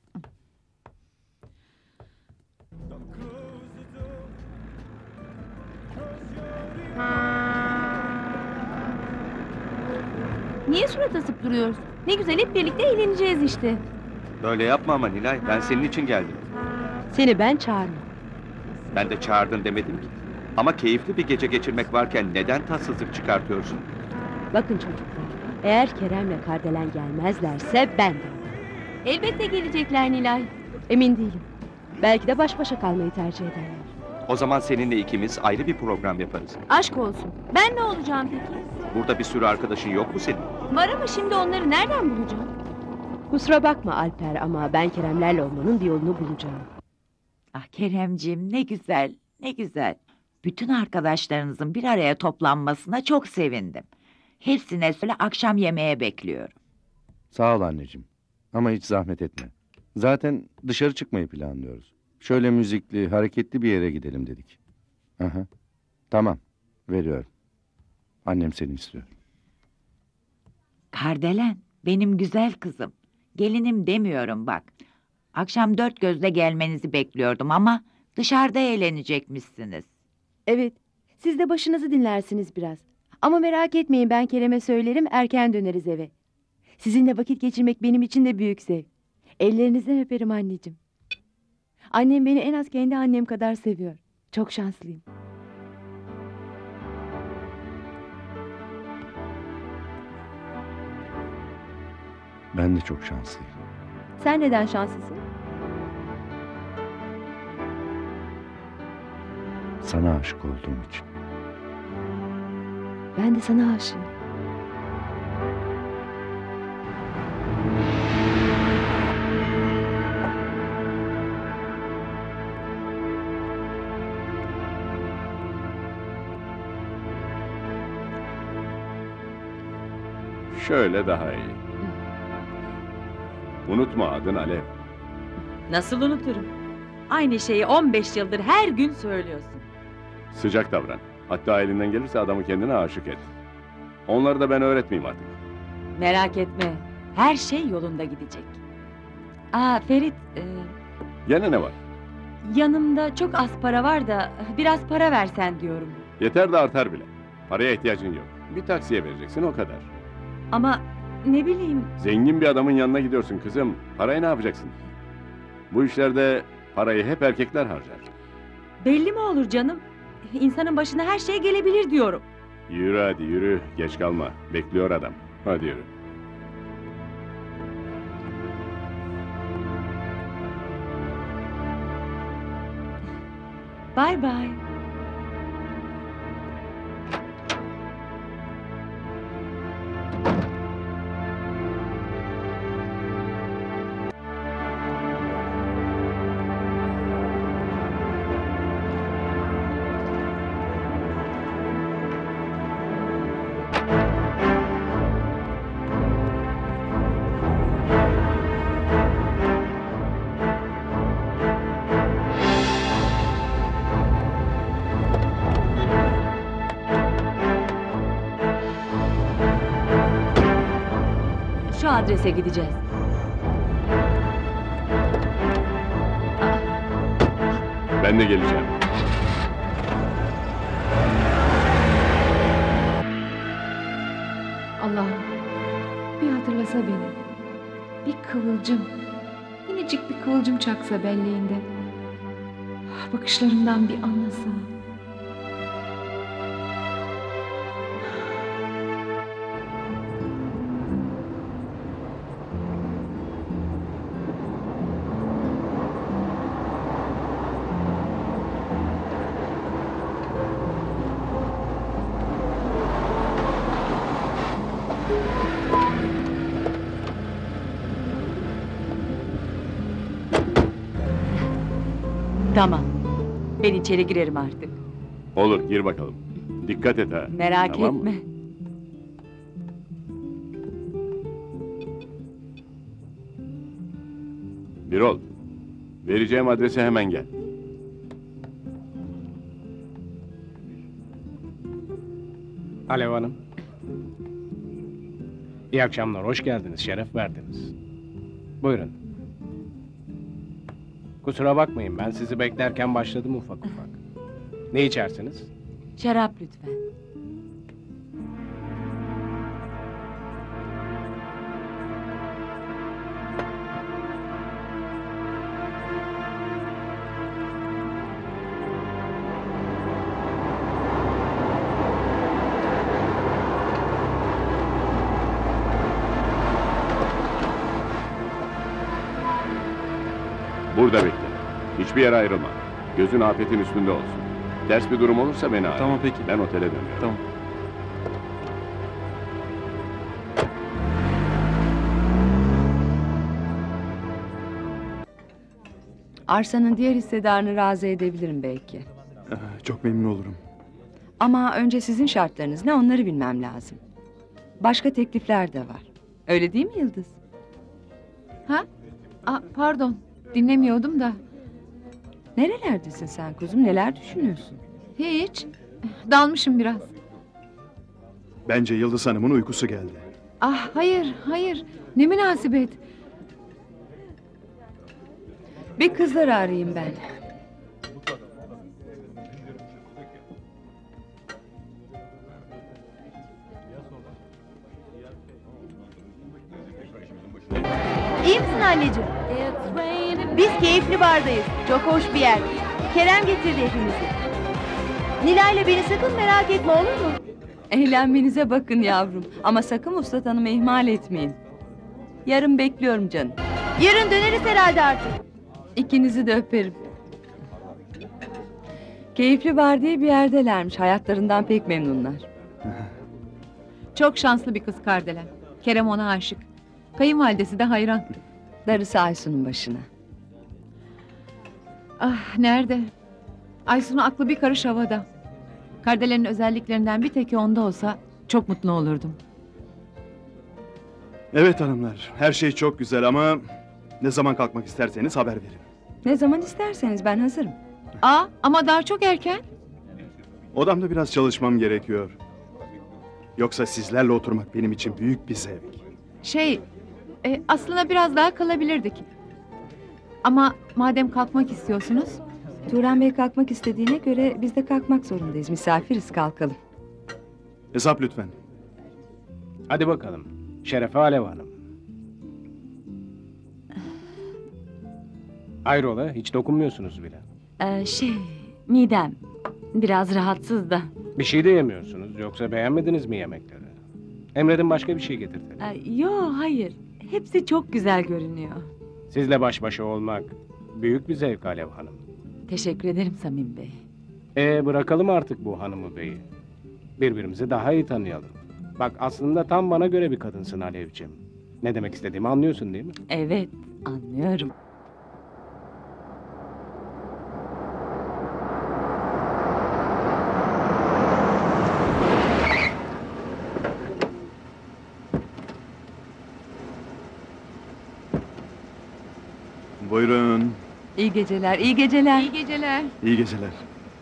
Niye surat asıp duruyoruz? Ne güzel hep birlikte eğleneceğiz işte. Böyle yapma ama Nilay, ben senin için geldim. Seni ben çağırmadım. Ben de çağırdın demedim ki. Ama keyifli bir gece geçirmek varken neden tatsızlık çıkartıyorsun? Bakın çocuklar, eğer Kerem'le Kardelen gelmezlerse ben de. Elbette gelecekler Nilay. Emin değilim. Belki de baş başa kalmayı tercih ederler. O zaman seninle ikimiz ayrı bir program yaparız. Aşk olsun. Ben ne olacağım peki? Burada bir sürü arkadaşın yok mu senin? Var ama şimdi onları nereden bulacağım? Kusura bakma Alper ama ben Keremlerle olmanın bir yolunu bulacağım. Ah Keremciğim, ne güzel, ne güzel. Bütün arkadaşlarınızın bir araya toplanmasına çok sevindim. Hepsine söyle, akşam yemeğe bekliyorum. Sağ ol anneciğim. Ama hiç zahmet etme. Zaten dışarı çıkmayı planlıyoruz. Şöyle müzikli, hareketli bir yere gidelim dedik. Aha. Tamam, veriyorum. Annem seni istiyor. Kardelen, benim güzel kızım. Gelinim demiyorum bak. Akşam dört gözle gelmenizi bekliyordum ama dışarıda eğlenecekmişsiniz. Evet, siz de başınızı dinlersiniz biraz. Ama merak etmeyin, ben Kerem'e söylerim, erken döneriz eve. Sizinle vakit geçirmek benim için de büyük zevk. Ellerinizden öperim anneciğim. Annem beni en az kendi annem kadar seviyor. Çok şanslıyım. Ben de çok şanslıyım. Sen neden şanslısın? Sana aşık olduğum için. Ben de sana aşığım. Şöyle daha iyi. Unutma, adın Alev. Nasıl unuturum? Aynı şeyi on beş yıldır her gün söylüyorsun. Sıcak davran. Hatta elinden gelirse adamı kendine aşık et. Onları da ben öğretmeyeyim artık. Merak etme. Her şey yolunda gidecek. Aa Ferit, e, Gene ne var? yanımda çok az para var da biraz para versen diyorum. Yeter de artar bile. Paraya ihtiyacın yok. Bir taksiye vereceksin, o kadar. Ama ne bileyim, Zengin bir adamın yanına gidiyorsun kızım. Parayı ne yapacaksın? Bu işlerde parayı hep erkekler harcar. belli mi olur canım? İnsanın başına her şey gelebilir diyorum. Yürü hadi yürü. Geç kalma. Bekliyor adam. Hadi yürü. Bay bay. Şu adrese gideceğiz. Ben de geleceğim. Allah'ım bir hatırlasa beni. Bir kıvılcım. Minicik bir kıvılcım çaksa belleğinde. Bakışlarımdan bir anlasa. Tamam. Ben içeri girerim artık. Olur, gir bakalım. Dikkat et ha. Merak Tamam mı? etme. Birol. Vereceğim adrese hemen gel. Alev Hanım. İyi akşamlar, hoş geldiniz, şeref verdiniz. Buyurun. Kusura bakmayın, ben sizi beklerken başladım ufak ufak. Ne içersiniz? Şarap lütfen. Burada bekle. Hiçbir yere ayrılma. Gözün afetin üstünde olsun. Ters bir durum olursa beni ara. Tamam, peki. Ben otele dönüyorum. Tamam. Arsanın diğer hissedarını razı edebilirim belki. Ah, Çok memnun olurum. Ama önce sizin şartlarınız ne onları bilmem lazım. Başka teklifler de var. Öyle değil mi Yıldız? Ha? Aa, pardon. Dinlemiyordum da. Nerelerdesin sen kuzum? Neler düşünüyorsun? Hiç. Dalmışım biraz. Bence Yıldız Hanım'ın uykusu geldi. Ah hayır, hayır. Ne münasebet. Bir kızları arayayım ben. İyi misin anneciğim? Biz Keyifli Bar'dayız. Çok hoş bir yer. Kerem getirdi hepimizi. Nilay'la beni sakın merak etme, olur mu? Eğlenmenize bakın yavrum. Ama sakın Vuslat Hanım'ı ihmal etmeyin. Yarın bekliyorum canım. Yarın döneriz herhalde artık. İkinizi de öperim. Keyifli Bar diye bir yerdelermiş. Hayatlarından pek memnunlar. Çok şanslı bir kız Kardelen. Kerem ona aşık. Kayınvalidesi de hayran. Darısı Aysun'un başına. Ah, nerede? Aysun'un aklı bir karış havada. Kardelen'in özelliklerinden bir teki onda olsa çok mutlu olurdum. Evet hanımlar, her şey çok güzel ama ne zaman kalkmak isterseniz haber verin. Ne zaman isterseniz ben hazırım. Aa, ama daha çok erken. Odamda biraz çalışmam gerekiyor. Yoksa sizlerle oturmak benim için büyük bir zevk. Şey, e, aslında biraz daha kalabilirdik. Ama madem kalkmak istiyorsunuz... Turan Bey kalkmak istediğine göre biz de kalkmak zorundayız. Misafiriz, kalkalım. Hesap lütfen. Hadi bakalım. Şerefe Alev Hanım. Hayrola, hiç dokunmuyorsunuz bile. Ee, şey, midem biraz rahatsız da. Bir şey de yemiyorsunuz, yoksa beğenmediniz mi yemekleri? Emredin başka bir şey getirdi. Ee, yo, hayır. Hepsi çok güzel görünüyor. Sizle baş başa olmak büyük bir zevk Alev Hanım. Teşekkür ederim Samim Bey. E bırakalım artık bu hanımı beyi. Birbirimizi daha iyi tanıyalım. Bak aslında tam bana göre bir kadınsın Alevciğim. Ne demek istediğimi anlıyorsun değil mi? Evet, anlıyorum. Buyurun. İyi geceler, iyi geceler. İyi geceler. İyi geceler.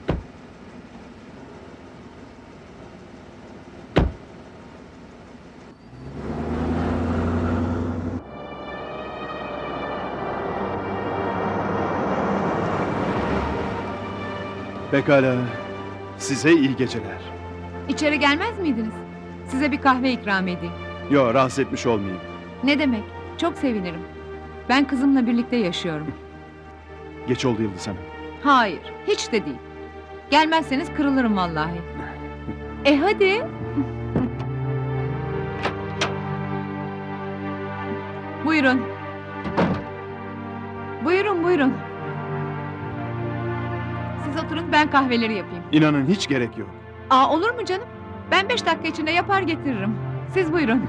Pekala. Size iyi geceler. İçeri gelmez miydiniz? Size bir kahve ikram edeyim. Yo, rahatsız etmiş olmayayım. Ne demek? Çok sevinirim. Ben kızımla birlikte yaşıyorum. Geç oldu Yıldız Hanım. Hayır, hiç de değil. Gelmezseniz kırılırım vallahi. E hadi. Buyurun. Buyurun, buyurun. Siz oturun, ben kahveleri yapayım. İnanın hiç gerek yok. Aa, olur mu canım? Ben beş dakika içinde yapar getiririm. Siz buyurun.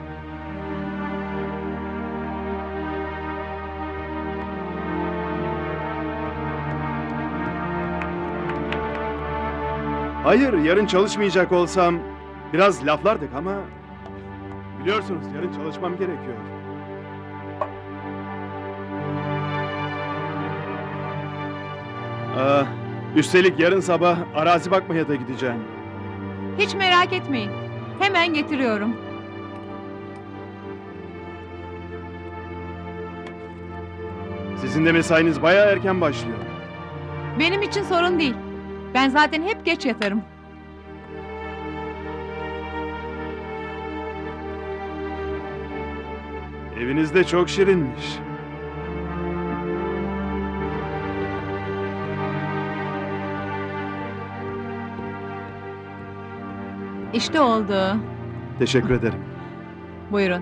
Hayır, yarın çalışmayacak olsam biraz laflardık ama biliyorsunuz yarın çalışmam gerekiyor. Aa, üstelik yarın sabah arazi bakmaya da gideceğim. Hiç merak etmeyin. Hemen getiriyorum. Sizin de mesainiz bayağı erken başlıyor. Benim için sorun değil. Ben zaten hep geç yatarım. Eviniz de çok şirinmiş. İşte oldu. Teşekkür ederim. Buyurun.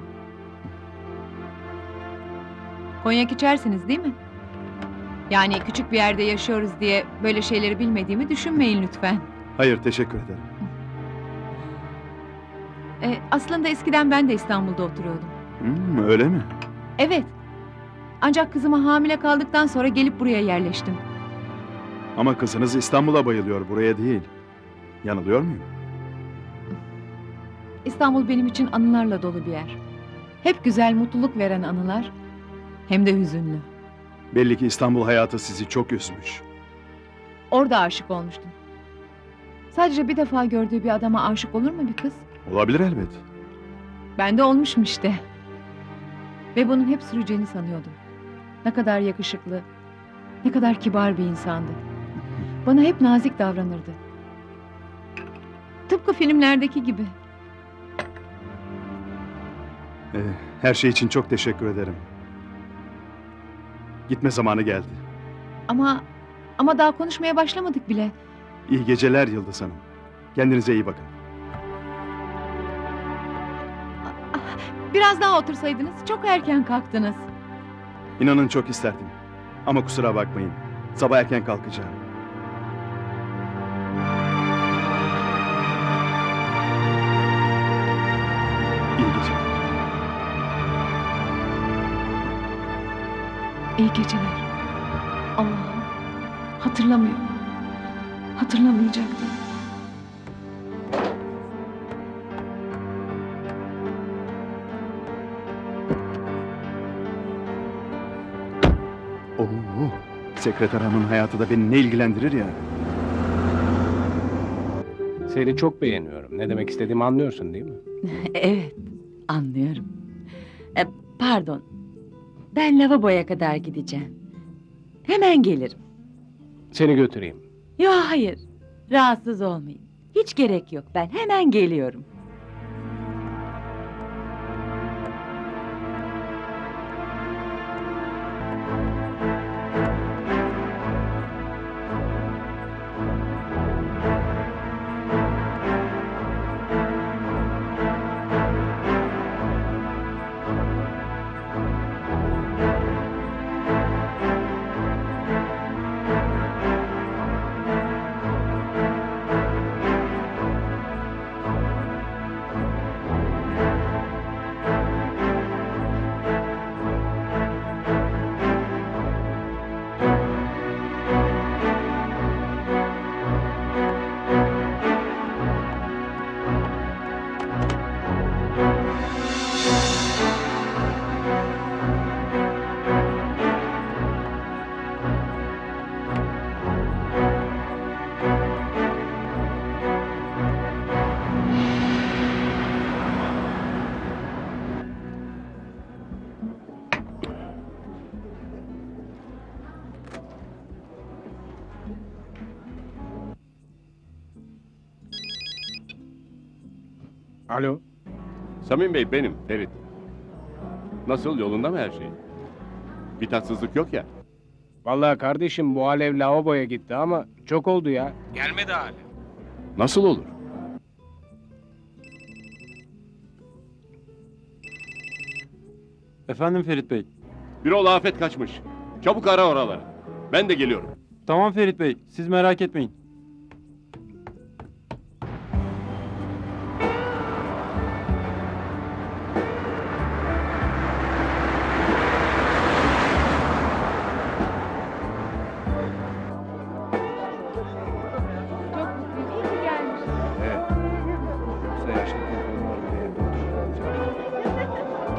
Konyak içersiniz değil mi? Yani küçük bir yerde yaşıyoruz diye böyle şeyleri bilmediğimi düşünmeyin lütfen. Hayır, teşekkür ederim. E, aslında eskiden ben de İstanbul'da oturuyordum. Hmm, öyle mi? Evet. Ancak kızıma hamile kaldıktan sonra gelip buraya yerleştim. Ama kızınız İstanbul'a bayılıyor, buraya değil. Yanılıyor muyum? İstanbul benim için anılarla dolu bir yer. Hep güzel, mutluluk veren anılar. Hem de hüzünlü. Belli ki İstanbul hayatı sizi çok üzmüş. Orada aşık olmuştum. Sadece bir defa gördüğü bir adama aşık olur mu bir kız? Olabilir elbet. Ben de olmuşum işte. Ve bunun hep süreceğini sanıyordum. Ne kadar yakışıklı, ne kadar kibar bir insandı. Bana hep nazik davranırdı. Tıpkı filmlerdeki gibi. Ee, her şey için çok teşekkür ederim. Gitme zamanı geldi. Ama ama daha konuşmaya başlamadık bile. İyi geceler Yıldız Hanım. Kendinize iyi bakın. Biraz daha otursaydınız. Çok erken kalktınız. İnanın çok isterdim. Ama kusura bakmayın. Sabah erken kalkacağım. İyi geceler. İyi geceler. Allah'ım. Hatırlamıyorum. Hatırlamayacaktım. Oo, sekreter hanımın hayatı da beni ne ilgilendirir ya. Seni çok beğeniyorum. Ne demek istediğimi anlıyorsun değil mi? Evet, anlıyorum. E, pardon, ben lavaboya kadar gideceğim. Hemen gelirim. Seni götüreyim. Yok hayır, rahatsız olmayın. Hiç gerek yok, ben hemen geliyorum. Alo. Samim Bey benim, Ferit. Nasıl, yolunda mı her şey? Bir tatsızlık yok ya. Vallahi kardeşim bu alev lavaboya gitti ama çok oldu ya. Gelmedi hala. Nasıl olur? Efendim Ferit Bey. Bir ol afet kaçmış. Çabuk ara oraları. Ben de geliyorum. Tamam Ferit Bey, siz merak etmeyin. Evet. Yoksa yaşlı telefonum var diye evde oturup kalacağım.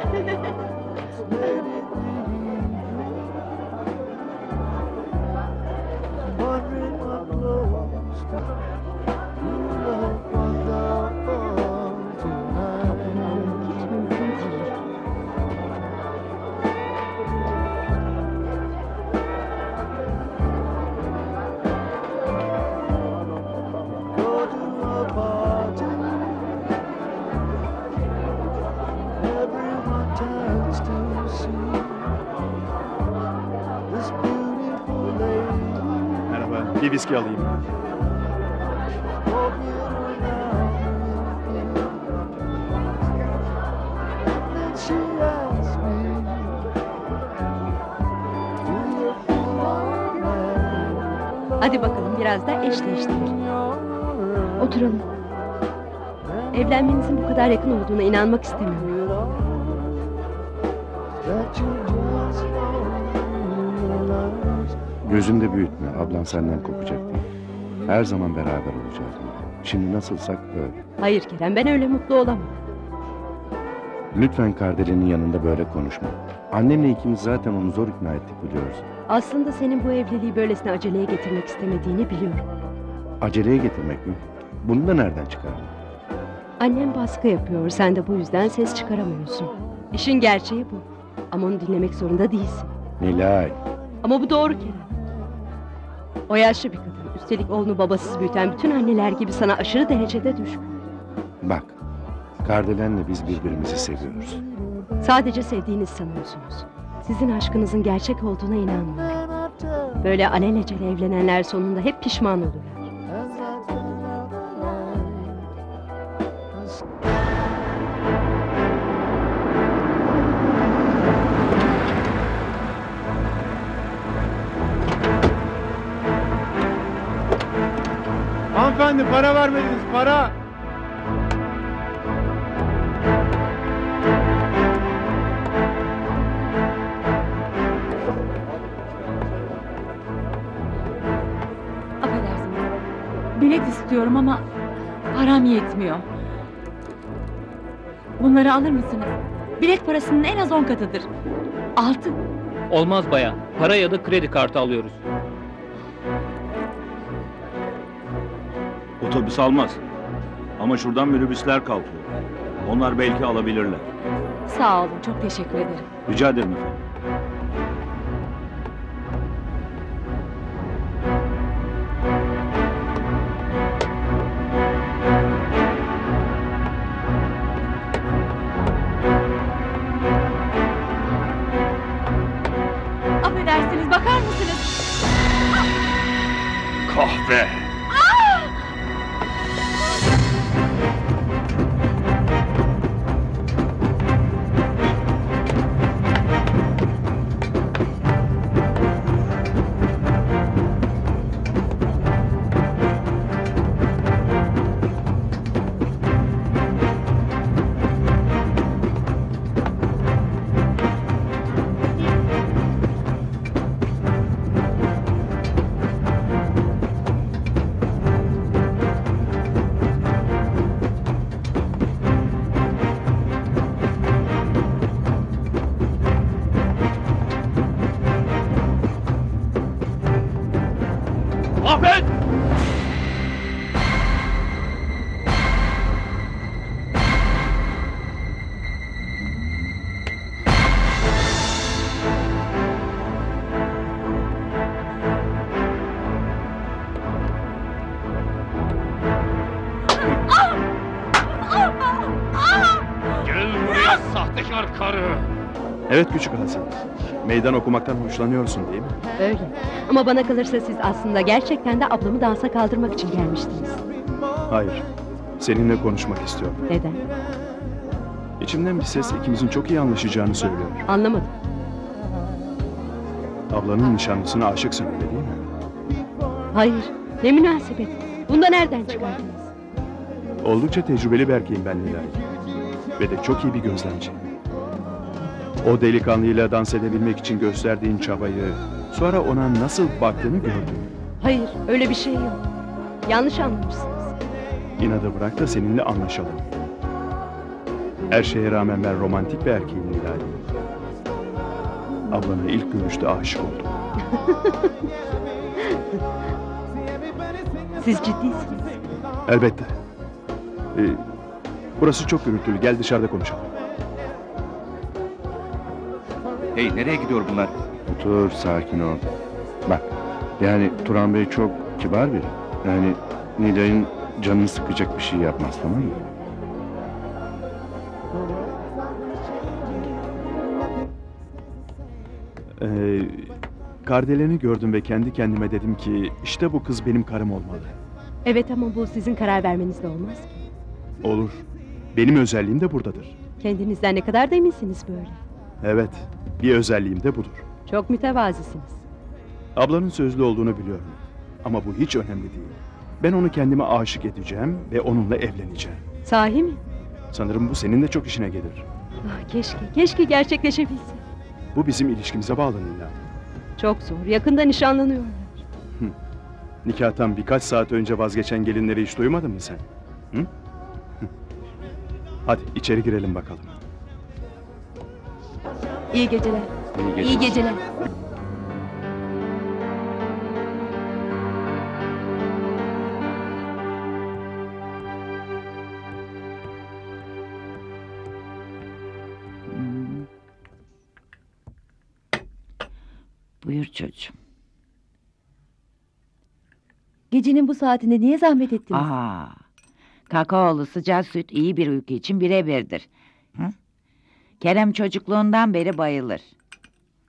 Merhaba, bir viski alayım. Hadi bakalım biraz da eşleştirelim. Oturalım. Evlenmenizin bu kadar yakın olduğuna inanmak istemiyorum. Gözünde büyütme. Ablan senden kopacak değil. Her zaman beraber olacağız. Şimdi nasılsak öyle. Hayır Kerem, ben öyle mutlu olamam. Lütfen Kardelen'in yanında böyle konuşma. Annemle ikimiz zaten onu zor ikna ettik biliyoruz. Aslında senin bu evliliği böylesine aceleye getirmek istemediğini biliyorum. Aceleye getirmek mi? Bunu da nereden çıkardın? Annem baskı yapıyor, sen de bu yüzden ses çıkaramıyorsun. İşin gerçeği bu. Ama onu dinlemek zorunda değilsin. Nilay. Ama bu doğru Kerem. O yaşlı bir kadın, üstelik oğlunu babasız büyüten bütün anneler gibi sana aşırı derecede düşkün. Bak, Kardelen'le biz birbirimizi seviyoruz. Sadece sevdiğinizi sanıyorsunuz. Sizin aşkınızın gerçek olduğuna inanmıyorum. Böyle alelacele evlenenler sonunda hep pişman olurlar. Hanımefendi para vermediniz, para! Affedersiniz. Bilet istiyorum ama param yetmiyor. Bunları alır mısınız? Bilet parasının en az on katıdır. Altı. Olmaz bayan. Para ya da kredi kartı alıyoruz. Otobüs almaz. Ama şuradan minibüsler kalkıyor. Onlar belki alabilirler. Sağ olun, çok teşekkür ederim. Rica ederim efendim. Affedersiniz, bakar mısınız? Kahve! Affet! Gel buraya sahtekar karı! Evet küçük Hasan. Meydan okumaktan hoşlanıyorsun değil mi? Öyle. Ama bana kalırsa siz aslında gerçekten de ablamı dansa kaldırmak için gelmiştiniz. Hayır. Seninle konuşmak istiyorum. Neden? İçimden bir ses ikimizin çok iyi anlaşacağını söylüyor. Anlamadım. Ablanın nişanlısına aşıksın öyle değil mi? Hayır. Ne münasebet. Bunu da nereden çıkardınız? Oldukça tecrübeli bir erkeğim ben Nilay. Ve de çok iyi bir gözlemci. O delikanlıyla dans edebilmek için gösterdiğin çabayı, sonra ona nasıl baktığını gördüm. Hayır, öyle bir şey yok. Yanlış anlamışsınız. İnadı bırak da seninle anlaşalım. Her şeye rağmen ben romantik bir erkeğim Nilay. Ablana ilk görüşte aşık oldum. Siz ciddisiniz. Elbette. Ee, burası çok gürültülü. Gel dışarıda konuşalım. Hey, nereye gidiyor bunlar? Otur, sakin ol. Bak, yani Turan Bey çok kibar biri. Yani Nilay'ın canını sıkacak bir şey yapmaz, tamam mı? Ee, Kardelen'i gördüm ve kendi kendime dedim ki işte bu kız benim karım olmalı. Evet ama bu sizin karar vermenizle olmaz ki. Olur. Benim özelliğim de buradadır. Kendinizden ne kadar da eminsiniz böyle. Evet, bir özelliğim de budur. Çok mütevazısınız. Ablanın sözlü olduğunu biliyorum. Ama bu hiç önemli değil. Ben onu kendime aşık edeceğim ve onunla evleneceğim. Sahi mi? Sanırım bu senin de çok işine gelir. Ah, keşke, keşke gerçekleşebilse. Bu bizim ilişkimize bağlı Nilay. Çok zor, yakında nişanlanıyorlar. Nikahtan birkaç saat önce vazgeçen gelinleri hiç duymadın mı sen? Hı? Hadi içeri girelim bakalım. İyi geceler. İyi geceler. İyi geceler. Buyur çocuğum. Gecenin bu saatinde niye zahmet ettiniz? Aa, kakaolu sıcak süt iyi bir uyku için birebirdir. Hı? Kerem çocukluğundan beri bayılır.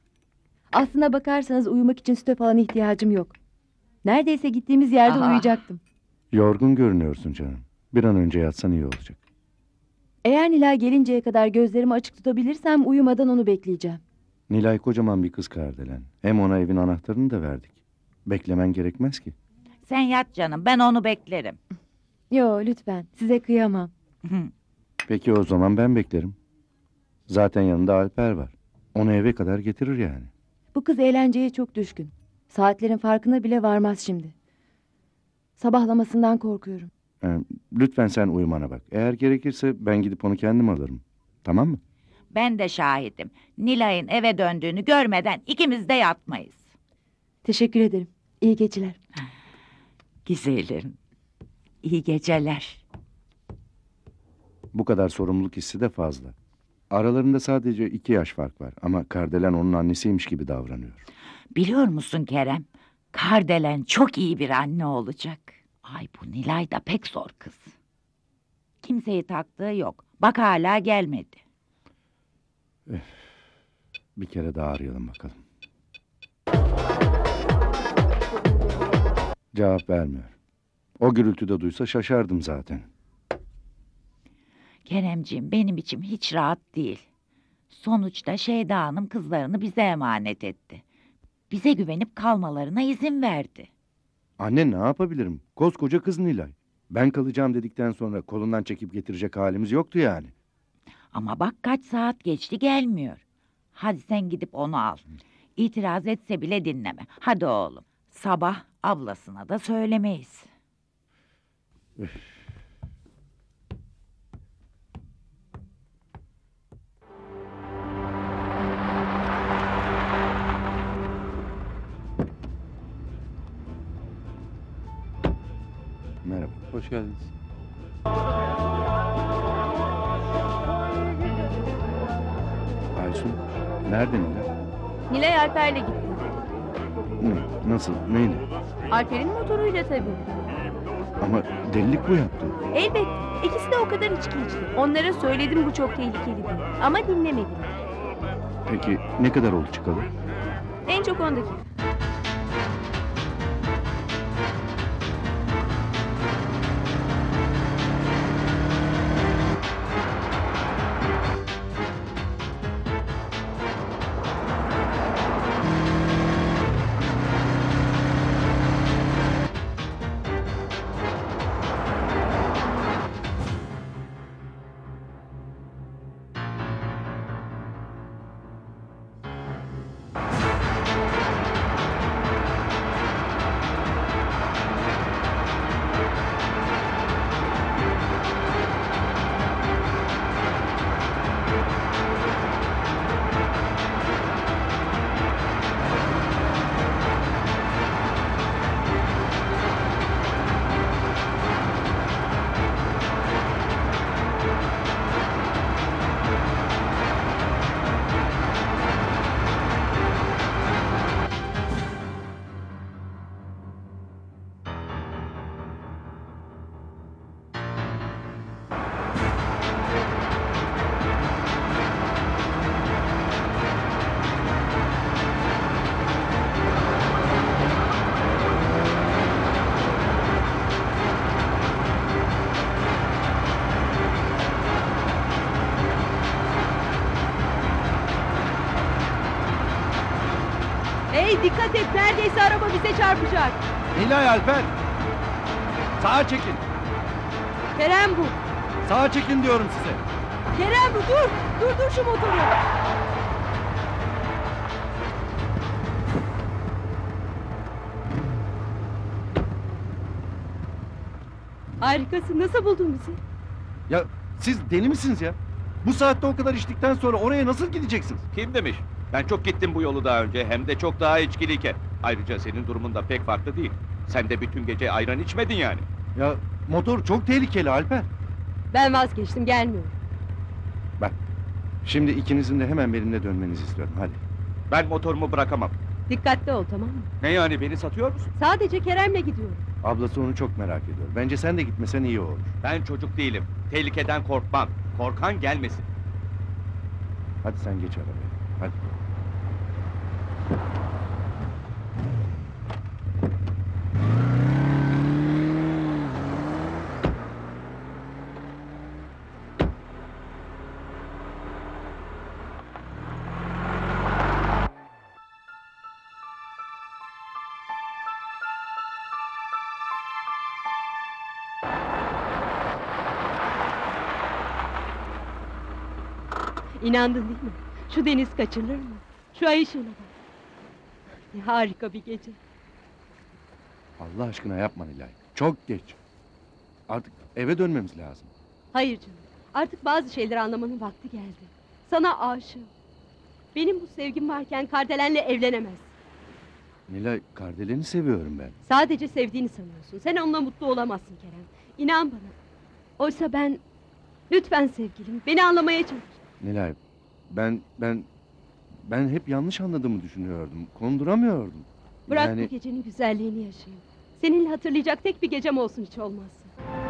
Aslına bakarsanız uyumak için süte falan ihtiyacım yok. Neredeyse gittiğimiz yerde Aha. uyuyacaktım. Yorgun görünüyorsun canım. Bir an önce yatsan iyi olacak. Eğer Nilay gelinceye kadar gözlerimi açık tutabilirsem uyumadan onu bekleyeceğim. Nilay kocaman bir kız Kardelen. Hem ona evin anahtarını da verdik. Beklemen gerekmez ki. Sen yat canım, ben onu beklerim. Yo lütfen, size kıyamam. Peki o zaman ben beklerim. Zaten yanında Alper var. Onu eve kadar getirir yani. Bu kız eğlenceye çok düşkün. Saatlerin farkına bile varmaz şimdi. Sabahlamasından korkuyorum. Ee, lütfen sen uyumana bak. Eğer gerekirse ben gidip onu kendim alırım. Tamam mı? Ben de şahidim. Nilay'ın eve döndüğünü görmeden ikimiz de yatmayız. Teşekkür ederim. İyi geceler. Güzelim. İyi geceler. Bu kadar sorumluluk hissi de fazla. Aralarında sadece iki yaş fark var. Ama Kardelen onun annesiymiş gibi davranıyor. Biliyor musun Kerem? Kardelen çok iyi bir anne olacak. Ay bu Nilay da pek zor kız. Kimseyi taktığı yok. Bak hala gelmedi. Öf. Bir kere daha arayalım bakalım. Cevap vermiyor. O gürültüde duysa şaşardım zaten. Keremciğim benim içim hiç rahat değil. Sonuçta Şeyda Hanım kızlarını bize emanet etti. Bize güvenip kalmalarına izin verdi. Anne ne yapabilirim? Koskoca kız Nilay. Ben kalacağım dedikten sonra kolundan çekip getirecek halimiz yoktu yani. Ama bak kaç saat geçti gelmiyor. Hadi sen gidip onu al. İtiraz etse bile dinleme. Hadi oğlum. Sabah ablasına da söylemeyiz. Üf. Merhaba. Hoş geldiniz. Aysun, nerede Nilay? Nilay Alper'le gitti. Ne? Nasıl? Neyle? Alper'in motoruyla tabii. Ama delilik bu yaptı. Elbette. İkisi de o kadar içki içti. Onlara söyledim bu çok tehlikeli diye. Ama dinlemediler. Peki ne kadar oldu çıkalı? En çok on dakika. Hey dikkat et, neredeyse araba bize çarpacak. Nilay Alper! Sağa çekin! Kerem bu. Sağa çekin diyorum size. Kerem bu, dur. Dur dur şu motoru. Harikasın, nasıl buldun bizi? Ya siz deli misiniz ya? Bu saatte o kadar içtikten sonra oraya nasıl gideceksiniz? Kim demiş? Ben çok gittim bu yolu daha önce, hem de çok daha içkiliyken. Ayrıca senin durumun da pek farklı değil. Sen de bütün gece ayran içmedin yani. Ya motor çok tehlikeli Alper. Ben vazgeçtim, gelmiyorum. Bak, şimdi ikinizin de hemen benimle dönmenizi istiyorum, hadi. Ben motorumu bırakamam. Dikkatli ol, tamam mı? Ne yani, beni satıyor musun? Sadece Kerem'le gidiyorum. Ablası onu çok merak ediyor. Bence sen de gitmesen iyi olur. Ben çocuk değilim. Tehlikeden korkmam. Korkan gelmesin. Hadi sen geç arabaya, hadi. İnandın değil mi? Şu deniz kaçırılır mı? Şu ay ışığına bak. Ne harika bir gece. Allah aşkına yapma Nilay. Çok geç. Artık eve dönmemiz lazım. Hayır canım. Artık bazı şeyleri anlamanın vakti geldi. Sana aşığım. Benim bu sevgim varken Kardelen'le evlenemez. Nilay, Kardelen'i seviyorum ben. Sadece sevdiğini sanıyorsun. Sen onunla mutlu olamazsın Kerem. İnan bana. Oysa ben... Lütfen sevgilim, beni anlamaya çalış. Nilay, ben ben ben hep yanlış anladığımı düşünüyordum. Konduramıyordum. Bırak yani... bu gecenin güzelliğini yaşayayım. Seninle hatırlayacak tek bir gecem olsun hiç olmazsa.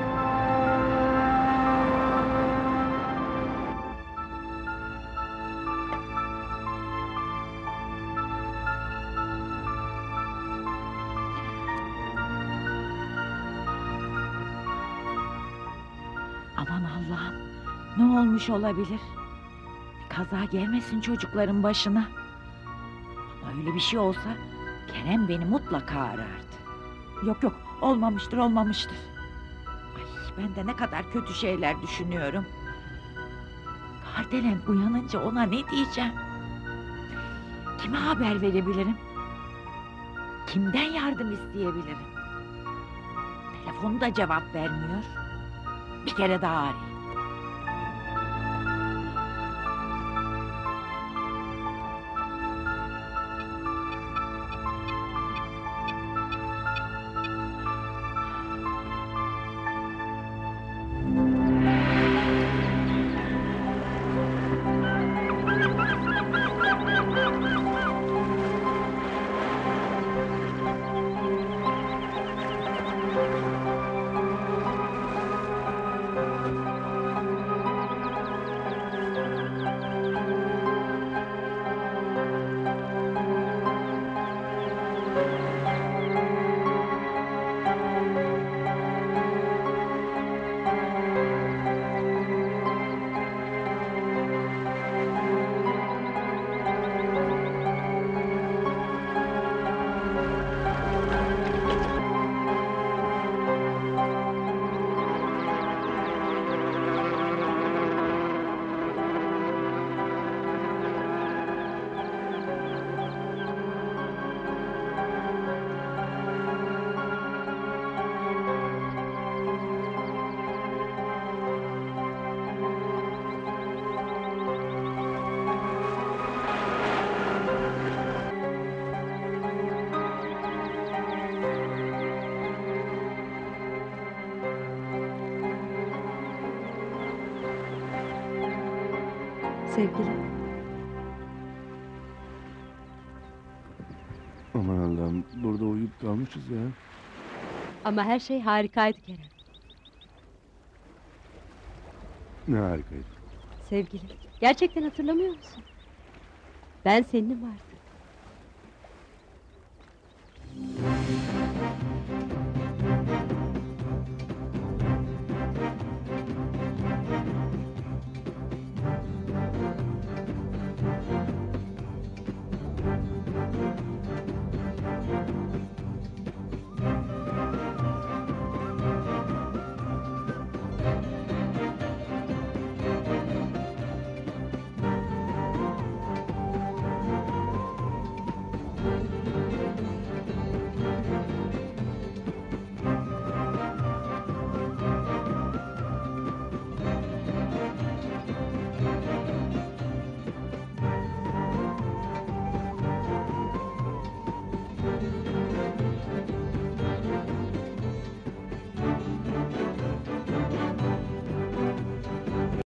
Aman Allah'ım, ne olmuş olabilir? Bir kaza gelmesin çocukların başına. Ama öyle bir şey olsa Kerem beni mutlaka arardı. Yok yok, olmamıştır olmamıştır. Ay, ben de ne kadar kötü şeyler düşünüyorum. Kardelen uyanınca ona ne diyeceğim? Kime haber verebilirim? Kimden yardım isteyebilirim? Telefonu da cevap vermiyor. Bir kere daha arayayım. Sevgilim. Aman Allah'ım, burada uyuyup kalmışız ya. Ama her şey harikaydı Kerem. Ne harikaydı. Sevgilim. Gerçekten hatırlamıyor musun? Ben seninim artık.